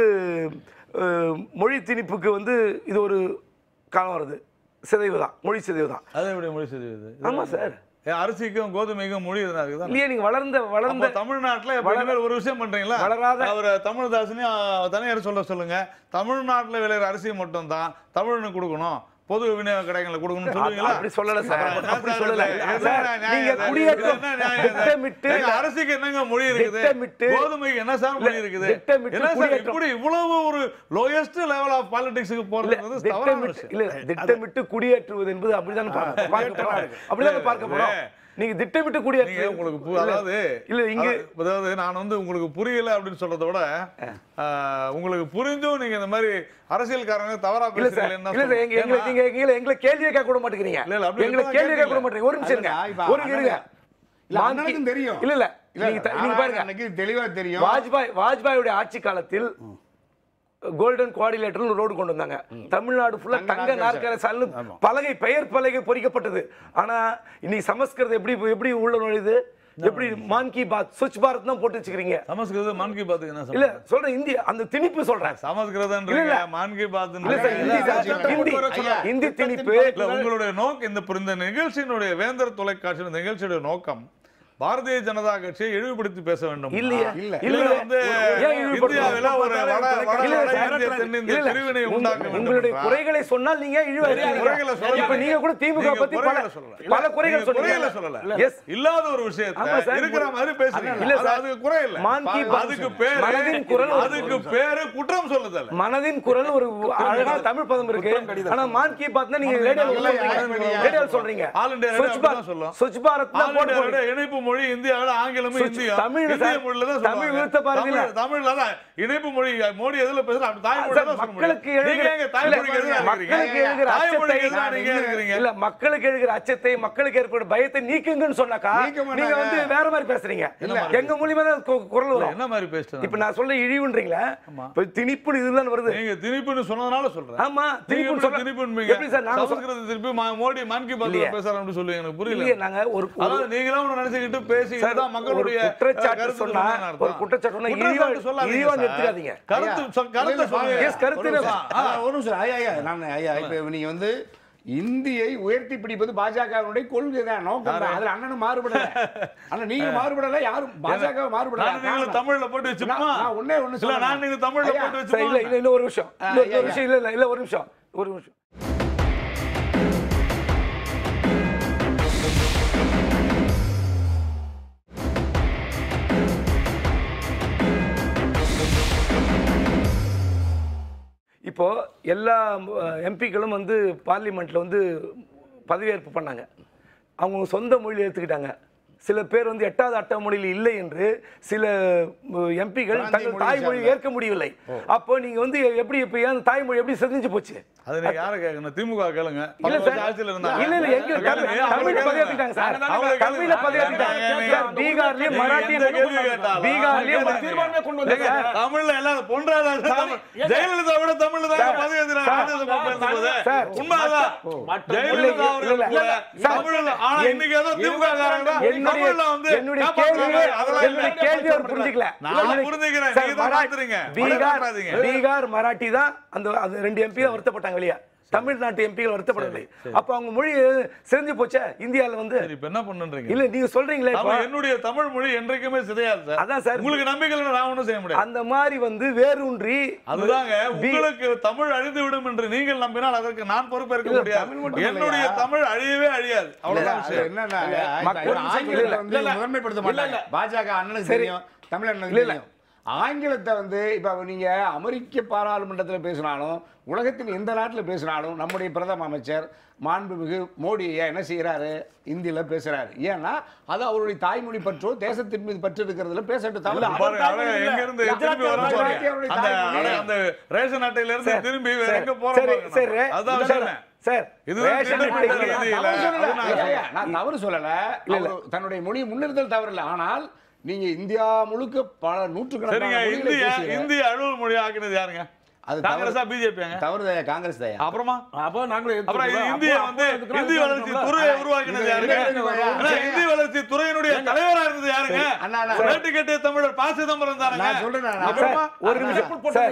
மொழி திணிப்புக்கு வந்து இது ஒரு காலம் வருது. சிதைவு தான், மொழி சிதைவு தான். அது எப்படி மொழி சிதைவு? ஆமா சார். அரிசிக்கும் கோதுமைக்கும் மொழி இருக்குதா? இல்லையே, நீங்க வளர்ந்த தமிழ்நாட்டுல ஒரு விஷயம் பண்றீங்களா? வளராத அவர் தமிழ்தாசனையும் தனியார் சொல்லுங்க. தமிழ்நாட்டுல விளையிற அரிசி மட்டும் தான் தமிழ்னு கொடுக்கணும், பொது விநியோக கடைகளை கொடுக்கணும்னு சொல்லுவீங்களா? அப்படி சொல்லல சார். அப்படி சொல்லல. நீங்க குடியேற்றம் திட்டமிட்டு அரசுக்கு என்னங்க மொழி இருக்குது? கோதுமைக்கு என்ன சார் மொழி இருக்குது? என்ன சார் இப்படி இவ்வளவு ஒரு லோயஸ்ட் லெவல் ஆஃப் பாலிடிக்ஸ்க்கு போறது தவறான விஷயம். இல்ல, திட்டமிட்டு குடியேற்றுவது என்பது அப்படிதான் பார்க்க போறோம். நீங்க திட்டமிட்டு குடியேற்ற உங்களுக்கு அதாவது இல்ல இங்க அதாவது நான் வந்து உங்களுக்கு புரியல அப்படின்னு சொல்றதை விட உங்களுக்கு புரிஞ்சும் நீங்க இந்த மாதிரி அரசியல்காரங்க தவறா பேசுறீங்க. இல்ல எங்களை கேள்வி கேட்க கூட மாட்டேங்கிறீங்க. எங்களை கேள்வி கேட்க கூட மாட்டேங்க. ஒரு நிமிஷம் இருங்க, ஒரு இருங்க. அண்ணனுக்கும் தெரியும். இல்ல நீங்க பாருங்க, எனக்கு தெளிவா தெரியும். வாஜ்பாயுடைய ஆட்சி காலத்தில் கோல்டன் குவாடிலேட்டர் ரோடு கொண்டு வந்தாங்க. தமிழ்நாடு ஃபுல்லா தங்க நாற்கர சால்னு பலகை, பெயர் பலகை பொறிக்கப்பட்டது. ஆனா இன்னைக்கு சமஸ்கிருதம் எப்படி உள்ள நுழையுது? எப்படி மான் கி பாத், சுச் பாரத் தான் போட்டு வச்சுக்கிறீங்க. சமஸ்கிருதம் மான் கி பாத் என்ன இல்ல சொல்றேன், இந்தி அந்த திணிப்பு சொல்றேன். சமஸ்கிருதம்ன்றீங்க, மான் கி பாத் இந்தி திணிப்பு. உங்களுடைய நோக்கம் இந்த நிகழ்ச்சியினுடைய வேந்தர் தொலைக்காட்சி நிகழ்ச்சியுடைய நோக்கம் பாரதிய ஜனதா கட்சியை இழிவுபடுத்தி பேச வேண்டும் இல்லையா? இல்ல. இல்ல வந்து ஏன் இழிவுபடுத்தணும்? இந்தியாவில ஒரு இல்ல, இந்திய தென்னிந்திய இல்ல, பிரிவினை உண்டாக்க வேண்டும் உங்களுடைய என்றால் குறைகளை சொன்னால் நீங்க குறைகளை சொல்லல. இப்ப நீங்க கூட திமுக நீங்க பத்தி குறைகளை சொல்லல. பல குறைகள் குறைகளை சொன்னீங்க. சொல்லல. Yes. இல்லாத ஒரு ஆமா விஷயத்தை சார். இருக்கிற மாதிரி பேசுறீங்க. இல்ல சார். அது குறை இல்ல. மான் கி பாத் அதுக்கு பேரு மனதின் குரல் அதுக்கு பேரு குற்றம் சொல்லுதல். மனதின் குரல் ஒரு அழகான தமிழ் பதம் இருக்கு. ஆனா மான் கி பாத்னா நீங்க ரேடியோல சொல்றீங்க. ஆல் இந்தியா ஸ்வச் ரேடியோ சொல்லும். ஸ்வச் பாரத் தான் போட்டு போடுங்க. இணைப்பு மொழி இந்தியாவில ஆங்கிலமும் இந்தியும் தமிழ் இந்திய மொழியில தான் தமிழ் சொல்லுவாங்க. விருத்த பாரதியில தமிழ்ல தான் இணைப்பு மொழி. மோடி எதுல பேசுறாரு அப்படி தாய்மொழியில தான் சொல்ல முடியும். மக்களுக்கு நீங்க எங்க தாய்மொழிக்கு எதிரா மக்களுக்கு இருக்கீங்க? எழுகிற தாய்மொழிக்கு எதிரா அச்சத்தை நீங்க இருக்கிறீங்க. இல்ல மக்களுக்கு எழுகிற அச்சத்தை மக்களுக்கு ஏற்படும் பயத்தை நீக்குங்கன்னு சொன்னாக்கா நீக்க மாட்டாங்க. நீங்க வந்து வேற மாதிரி பேசுறீங்க. எங்க மூலியமா தான் குரல் வரும். என்ன மாதிரி பேசுறீங்க? இப்ப நான் சொல்ல இழிவுன்றீங்களா? இப்ப திணிப்பு இதுதான் வருது. நீங்க திணிப்புன்னு சொன்னதனால சொல்றேன். ஆமா திணிப்புன்னு சொல்ல திணிப்புன்னு எப்படி சார் நாங்க சமஸ்கிருத திருப்பி மோடி மன் கி பாத்ல பேசுறாருன்னு சொல்லுவீங்க. எனக்கு புரியல. இல்லையே நாங்க ஒரு அதாவது நீங்களா ஒண்ணு நினைச்சுக்கிட்டு பேசி இதுதான் மக்களுடைய குற்றச்சாட்டு சொன்னா ஒரு குற்றச்சாட்டு சொன்னா இழிவா எடுத்துக்காதீங்க. கருத்து சொல்லுங்க. எஸ் கருத்து ஒரு நிமிஷம் ஐயா நான் ஐயா இப்ப நீங்க வந்து இந்தியை உயர்த்தி பிடிப்பது பாஜகவுடைய கொள்கை தான், நோக்கம் தான். அதுல அண்ணனும் மாறுபடல. ஆனா நீங்க மாறுபடல, யாரும் பாஜக மாறுபடல. நீங்க தமிழ்ல போட்டு வச்சுமா? நான் ஒண்ணே ஒண்ணு இல்ல சொல்றேன். நான் நீங்க தமிழ்ல போட்டு இல்ல வச்சுமா? இல்ல இல்ல ஒரு நிமிஷம் ஒரு நிமிஷம் இல்ல ஒரு நிமிஷம் ஒரு நிமிஷம். இப்போ எல்லா எம்பிக்களும் வந்து பார்லிமெண்ட்ல வந்து பதவியேற்பு பண்ணாங்க. அவங்க சொந்த மொழியில் எடுத்துக்கிட்டாங்க. சில பேர் வந்து 8வது அட்டமொழியில் இல்லை என்று சில எம்பிக்கள் தங்கள் தாய்மொழி ஏற்க முடியவில்லை. அப்போ நீங்க வந்து எப்படி இப்ப ஏன் தாய்மொழி எப்படி செஞ்சு போச்சு? அது நீங்க யாரை கேட்கணும்? திமுக கேளுங்க. இல்ல சார் ஆட்சியில இருந்தாங்க. இல்ல இல்ல எங்க தமிழ்ல பதிவேத்திட்டாங்க சார். தமிழ்ல பதிவேத்திட்டாங்க. பீகார்லயே மராட்டி பீகார்லயே தீர்மானமே கொண்டு வந்தாங்க. தமிழ்ல எல்லாம் பொன்றாத ஜெயலலிதா விட தமிழ்ல தான் பதிவேத்தினாங்க. சார் உண்மைதான். ஜெயலலிதா அவர்கள் தமிழ்ல ஆனா இன்னைக்கு ஏதோ திமுக காரங்க தமிழ்ல வந்து என்னுடைய கேள்வி அவர் புரிஞ்சுக்கல. நான் புரிஞ்சுக்கிறேன். நீங்க தான் மாத்துறீங்க. பீகார் மராட்டி தான் அந்த 2 எம்பி தான் வருத்தப்பட்டாங்க வெளியே. தமிழ்நாட்டு எம்பிகள் வருத்தப்படவில்லை. அப்ப அவங்க மொழி செஞ்சு போச்சே இந்தியால வந்து. இப்ப என்ன பண்ணுன்றீங்க? இல்ல நீங்க சொல்றீங்களே என்னுடைய தமிழ் மொழி என்றைக்குமே சிதையாது சார். அதான் சார் உங்களுக்கு நம்பிக்கை இல்ல, நான் ஒண்ணும் செய்ய முடியாது. அந்த மாதிரி வந்து வேரூன்றி அதுதாங்க உங்களுக்கு தமிழ் அழிந்து விடும் என்று நீங்கள் நம்பினால் அதற்கு நான் பொறுப்பேற்க முடியாது. என்னுடைய தமிழ் அழியவே அழியாது. அவ்வளவுதான் விஷயம். என்னன்னா மக்கள் ஆங்கிலத்தை வந்து முதன்மைப்படுத்த மாட்டாங்க. பாஜக அண்ணனுக்கு தெரியும், தமிழ் அண்ணனுக்கு தெரியும். ஆங்கிலத்தை வந்து இப்ப நீங்க அமெரிக்க பாராளுமன்றத்தில் பேசினாலும் உலகத்தின் எந்த நாட்டில் பேசினாலும் நம்முடைய பிரதம அமைச்சர் மாண்புமிகு மோடி என்ன செய்யறாரு? இந்தியில பேசுறாரு. ஏன்னா அது அவருடைய தாய்மொழி பற்றோ தேசத்தின் மீது பற்று இருக்கிறதுல பேசட்டு தவிர எங்க இருந்து திரும்பி வர அந்த ரேஷன் அட்டையில இருந்து திரும்பி எங்க போறோம்? அதான் சார் நான் தவறு சொல்லல. தன்னுடைய மொழியை முன்னிறுத்தல் தவறு இல்லை. ஆனால் நீங்க இந்தியா முழுக்க பல நூற்றுக்கணக்கான இந்திய அலுவல் மொழி ஆக்கினது யாருங்க? அது காங்கிரஸா பிஜேபிங்க? தவறு காங்கிரஸ் தான். அப்புறமா அப்ப நாங்களே அப்புறம் இந்திய வந்து இந்திய வளர்ச்சி துறையை உருவாக்கினது யாருங்க? இந்திய வளர்ச்சி துறையினுடைய தலைவரா இருந்தது யாருங்க? வேட்டு கட்டிய தமிழர் ப. சிதம்பரம் தானங்க. நான் சொல்றேன். அப்புறமா ஒரு நிமிஷம்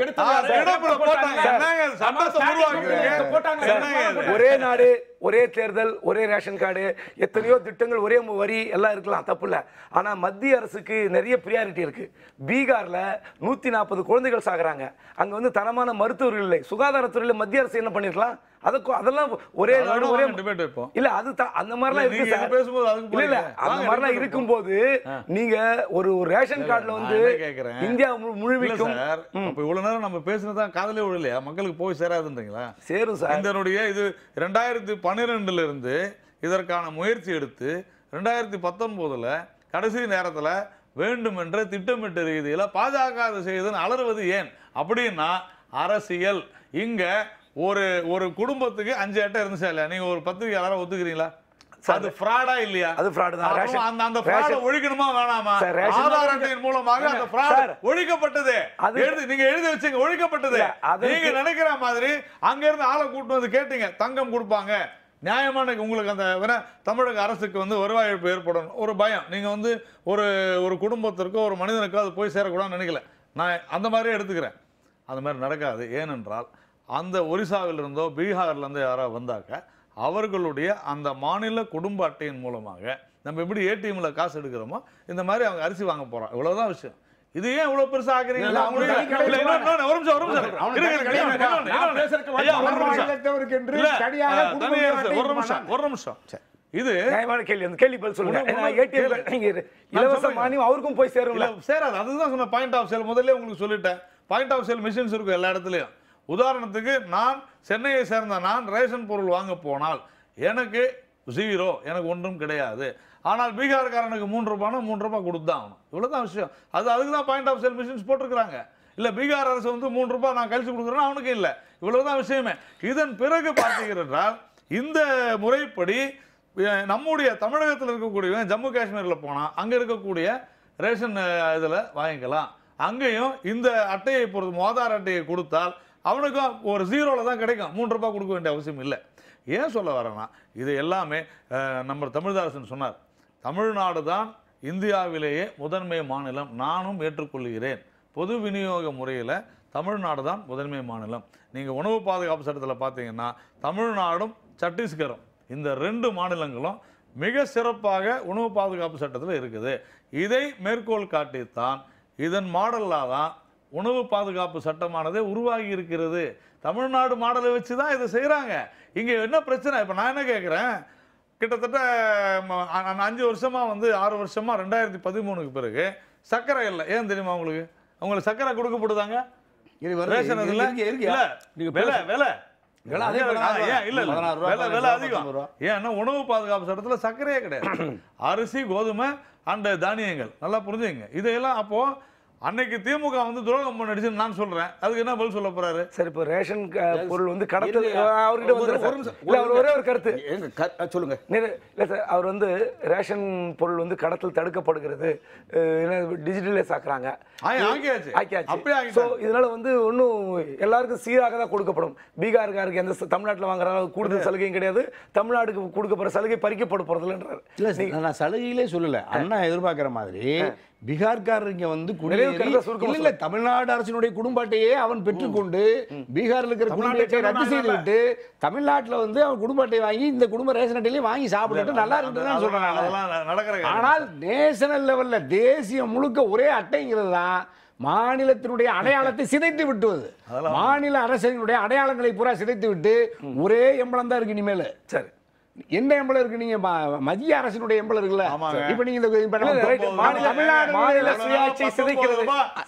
ஒரே நாடு ஒரே தேர்தல் ஒரே ரேஷன் கார்டு எத்தனையோ திட்டங்கள் ஒரே வரி எல்லாம் இருக்கலாம், தப்பு இல்லை. ஆனால் மத்திய அரசுக்கு நிறைய ப்ரியாரிட்டி இருக்கு. பீகார்ல 140 குழந்தைகள் சாகுறாங்க. அங்க வந்து தரமான மருத்துவர்கள் இல்லை. சுகாதாரத்துறையில் மத்திய அரசு என்ன பண்ணிருக்கலாம்? அதெல்லாம் ஒரே நாடு ஒரே டிபேட் வைப்போம். இல்ல அது அந்த மாதிரிலாம் இருக்கு சார். பேசும்போது அதுக்கு இல்ல அந்த மாதிரிலாம் இருக்கும்போது நீங்க ஒரு ரேஷன் கார்டுல வந்து இந்தியா முழுமைக்கும் அப்ப இவ்வளவு நேரம் நம்ம பேசுனதான் காதலே விடலையா? மக்களுக்கு போய் சேராதுன்றீங்களா? சேரும் சார். இதனுடைய இது 2012 இருந்து இதற்கான முயற்சி எடுத்து 2019 கடைசி நேரத்துல வேண்டுமென்ற திட்டமிட்ட ரீதியில பாஜக அதை செய்தன்னு அலறுவது ஏன் அப்படின்னா அரசியல். இங்க ஒரு குடும்பத்துக்கு 5 அட்டை இருந்துச்சா இல்லையா? நீங்க ஒரு பத்திரிகையாளரை ஒத்துக்கிறீங்களா? அது ஃப்ராடா இல்லையா? அது ஃப்ராட் தான். அந்த ஃப்ராட் ஒழிக்கணுமா வேணாமா? ஆதார் அட்டையின் மூலமாக அந்த ஃப்ராட் ஒழிக்கப்பட்டது. நீங்க எழுதி வச்சீங்க, ஒழிக்கப்பட்டது. நீங்க நினைக்கிற மாதிரி அங்க இருந்து ஆளை கூட்டு வந்து கேட்டீங்க, தங்கம் கொடுப்பாங்க, நியாயமான உங்களுக்கு அந்த தமிழக அரசுக்கு வந்து வருவாய் இழப்பு ஏற்படணும் ஒரு பயம். நீங்க வந்து ஒரு குடும்பத்திற்கோ ஒரு மனிதனுக்கோ அது போய் சேரக்கூடாதுன்னு நினைக்கல. நான் அந்த மாதிரியே எடுத்துக்கிறேன். அந்த மாதிரி நடக்காது. ஏனென்றால் அந்த ஒரிசாவிலிருந்தோ பீகார்லேருந்தோ யாராவது வந்தாக்க அவர்களுடைய அந்த மாநில குடும்ப அட்டையின் மூலமாக நம்ம எப்படி ஏடிஎம்ல காசு எடுக்கிறோமோ இந்த மாதிரி அவங்க அரிசி வாங்க போறோம். இவ்வளவுதான் விஷயம். இது ஏன் இவ்வளவு பெருசா ஆக்குறீங்க? ஒரு நிமிஷம். இது கேள்வி. அந்த கேள்வி பதில் சொல்லுங்க. இலவச மானியம் அவருக்கும் போய் சேரும்ல? சேராது. அதுதான் சொன்ன பாயிண்ட் ஆஃப் சேல். முதல்ல உங்களுக்கு சொல்லிட்டேன். பாயிண்ட் ஆஃப் சேல் மிஷின்ஸ் இருக்கும் எல்லா இடத்துலயும். உதாரணத்துக்கு நான் சென்னையை சேர்ந்த நான் ரேஷன் பொருள் வாங்க போனால் எனக்கு 0, எனக்கு ஒன்றும் கிடையாது. ஆனால் பீகார்காரனுக்கு 3 ரூபாய்னா 3 ரூபாய் கொடுத்தான் ஆகணும். இவ்வளவுதான் விஷயம். அதுக்கு தான் பாயிண்ட் ஆஃப் சேல் மிஷின்ஸ் போட்டிருக்கிறாங்க. இல்ல பீகார் அரசு வந்து 3 ரூபாய் நான் கழிச்சு கொடுக்குறேன்னா அவனுக்கு இல்லை. இவ்வளவுதான் விஷயமே. இதன் பிறகு பார்த்தீங்கன்னா இந்த முறைப்படி நம்முடைய தமிழகத்தில் இருக்கக்கூடிய ஜம்மு காஷ்மீரில் போனால் அங்கே இருக்கக்கூடிய ரேஷன் இதில் வாங்கிக்கலாம். அங்கேயும் இந்த அட்டையை பொறுத்து ஆதார் அட்டையை கொடுத்தால் அவனுக்கும் ஒரு 0ல தான் கிடைக்கும். 3 ரூபாய் கொடுக்க வேண்டிய அவசியம் இல்லை. ஏன் சொல்ல வரேன்னா இது எல்லாமே நம்ம தமிழ்தாசன் சொன்னார். தமிழ்நாடு தான் இந்தியாவிலேயே முதன்மை மாநிலம். நானும் ஏற்றுக்கொள்கிறேன். பொது விநியோக முறையில் தமிழ்நாடு தான் முதன்மை மாநிலம். நீங்கள் உணவு பாதுகாப்பு சட்டத்தில் பார்த்தீங்கன்னா தமிழ்நாடும் சத்தீஸ்கரும் இந்த 2 மாநிலங்களும் மிக சிறப்பாக உணவு பாதுகாப்பு சட்டத்தில் இருக்குது. இதை மேற்கோள் காட்டித்தான் இதன் மாடலாக தான் உணவு பாதுகாப்பு சட்டமானதே உருவாகி இருக்கிறது. தமிழ்நாடு மாடலை வச்சு தான் இதை செய்கிறாங்க. இங்கே என்ன பிரச்சனை? இப்போ நான் என்ன கேட்குறேன், கிட்டத்தட்ட 5 வருஷமாக 6 வருஷமாக 2013க்கு பிறகு சர்க்கரை இல்லை. ஏன் தெரியுமா உங்களுக்கு? உங்களுக்கு சர்க்கரை கொடுக்கப்படுதாங்க ரேஷன் இதில் ஏன்னா உணவு பாதுகாப்பு சட்டத்துல சர்க்கரையே கிடையாது. அரிசி, கோதுமை அண்ட் தானியங்கள். நல்லா புரிஞ்சுங்க இதையெல்லாம். அப்போ அன்னைக்கு திமுக வந்து துரோகம் பண்ணிடுச்சுன்னு நான் சொல்றேன். அதுக்கு என்ன பதில் சொல்ல போறாரு? சரி, இப்போ ரேஷன் பொருள் வந்து கடத்தல் அவர்கிட்ட வந்து ஒரே ஒரு கருத்து சொல்லுங்க. இல்லை சார், அவர் வந்து ரேஷன் பொருள் வந்து கடத்தல் தடுக்கப்படுகிறது, டிஜிட்டலைஸ் ஆக்குறாங்க, ஆக்கியாச்சு. ஸோ இதனால வந்து ஒன்றும் எல்லாருக்கும் சீராக தான் கொடுக்கப்படும். பீகார்காருக்கு எந்த தமிழ்நாட்டில் வாங்குற கூடுதல் சலுகையும் கிடையாது, தமிழ்நாடுக்கு கொடுக்கப்படுற சலுகை பறிக்கப்பட போறதில்லைன்றார். இல்லை, நான் சலுகையிலே சொல்லலை. அண்ணா எதிர்பார்க்குற மாதிரி பீகார்காரங்க வந்து இல்ல தமிழ்நாடு அரசினுடைய குடும்ப அட்டையே அவன் பெற்றுக்கொண்டு பீகார்ல இருக்கிற குடும்ப அட்டையை ரத்து செய்துவிட்டு தமிழ்நாட்டில் வந்து அவன் குடும்ப அட்டை வாங்கி இந்த குடும்ப ரேஷன் அட்டையிலேயே வாங்கி சாப்பிட்டு நல்லா இருக்குன்னு சொல்றாங்க. ஆனால் நேஷனல் லெவல்ல தேசியம் முழுக்க ஒரே அட்டைங்கிறது தான் மாநிலத்தினுடைய அடையாளத்தை சிதைத்து விட்டுவது. மாநில அரசினுடைய அடையாளங்களை பூரா சிதைத்து விட்டு ஒரே எம்பளம் தான் இருக்கு இனிமேல். சரி, என்ன எம்பளம் இருக்கு? நீங்க மத்திய அரசினுடைய எம்பளம் இருக்குல்ல. இப்ப நீங்க மாநில சுயாட்சி சிதைக்கிறது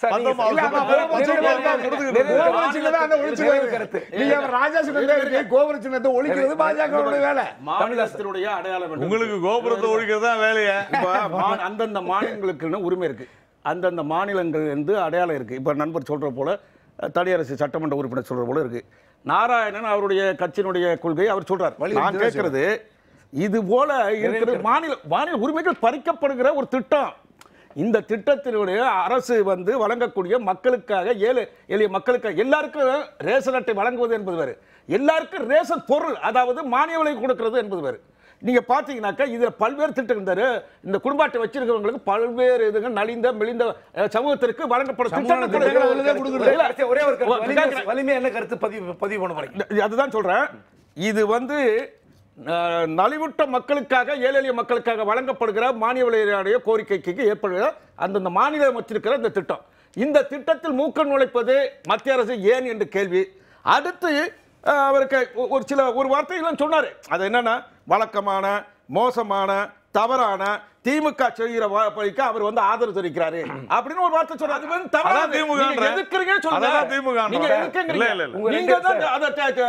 கோபுர சின்னத்தை ஒழிக்கிறது பாஜகவுடைய வேலை. மாநிலத்தினுடைய அடையாளம். உங்களுக்கு கோபுரத்தை ஒழிக்கிறது தான் வேலையா? அந்தந்த மாநிலங்களுக்குன்னு உரிமை இருக்கு. அந்தந்த மாநிலங்கள் வந்து அடையாளம் இருக்கு. இப்ப நண்பர் சொல்ற போல தனியரசு சட்டமன்ற உறுப்பினர் சொல்ற போல இருக்கு. நாராயணன் அவருடைய கட்சியினுடைய கொள்கை அவர் சொல்றார். நான் கேட்கறது இது போல இருக்கிற மாநில உரிமைகள் பறிக்கப்படுகிற ஒரு திட்டம். இந்த திட்டத்தினுடைய அரசு வந்து வழங்கக்கூடிய மக்களுக்காக எளிய மக்களுக்காக எல்லாருக்கும் ரேஷன் அட்டை வழங்குவது என்பது வேறு, எல்லாருக்கும் ரேஷன் பொருள் அதாவது மானிய விலை கொடுக்கிறது என்பது வேறு. நீங்க பாத்தீங்கன்னாக்கா இதுல பல்வேறு திட்டம் இருந்தாரு. இந்த குடும்ப அட்டை வச்சிருக்கிறவங்களுக்கு பல்வேறு இதுங்க நலிந்த மெலிந்த சமூகத்திற்கு வழங்கப்படும் ஒரே ஒரு வலிமை என்ன கருத்து பதிவு பண்ண போறீங்க? அதுதான் சொல்றேன். இது வந்து நலிவுட்ட மக்களுக்காக எளிய மக்களுக்காக வழங்கப்படுகிற மானிய விலையுடைய கோரிக்கைக்கு ஏற்படுகிற அந்தந்த மாநிலம் வச்சிருக்கிற இந்த திட்டம். இந்த திட்டத்தில் மூக்க நுழைப்பது மத்திய அரசு ஏன் என்று கேள்வி. அடுத்து அவருக்கு ஒரு வார்த்தைகள் சொன்னாரு. அது என்னன்னா வழக்கமான மோசமான தவறான திமுக செய்கிற பழிக்கு அவர் வந்து ஆதரவு தெரிவிக்கிறாரு அப்படின்னு ஒரு வார்த்தை சொல்றாரு. அது வந்து தவறு. திமுக எதுக்குறீங்க சொல்லுங்க. திமுக நீங்க எதுக்குறீங்க? நீங்க தான் அத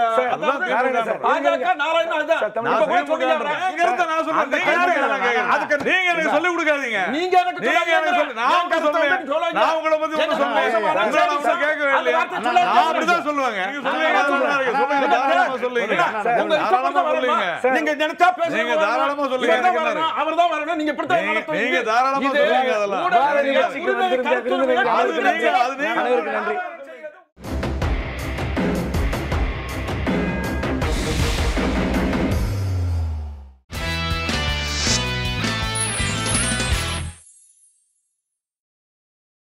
பாஜக நாராயணன் அத நீங்க போய் சொல்றீங்க. நீங்க நான் சொல்றேன். அதுக்கு நீங்க எனக்கு சொல்லி கொடுக்காதீங்க. நீங்க எனக்கு சொல்லுங்க. நான் சொல்றேன். நான் உங்களை பத்தி ஒன்னு சொல்றேன். உங்களை கேட்கவே இல்லையா? நான் அப்படி தான் சொல்லுவாங்க. நீங்க சொல்லுங்க. சொல்லுங்க தாராளமா சொல்லுங்க. உங்க இஷ்டப்படி சொல்லுங்க. நீங்க நினைச்சா பேசுங்க. நீங்க தாராளமா சொல்லுங்க. அவர்தான் வரணும். நீங்க நீங்க தாராளமா சொல்லுங்க. அதெல்லாம் அது நீங்க நன்றி.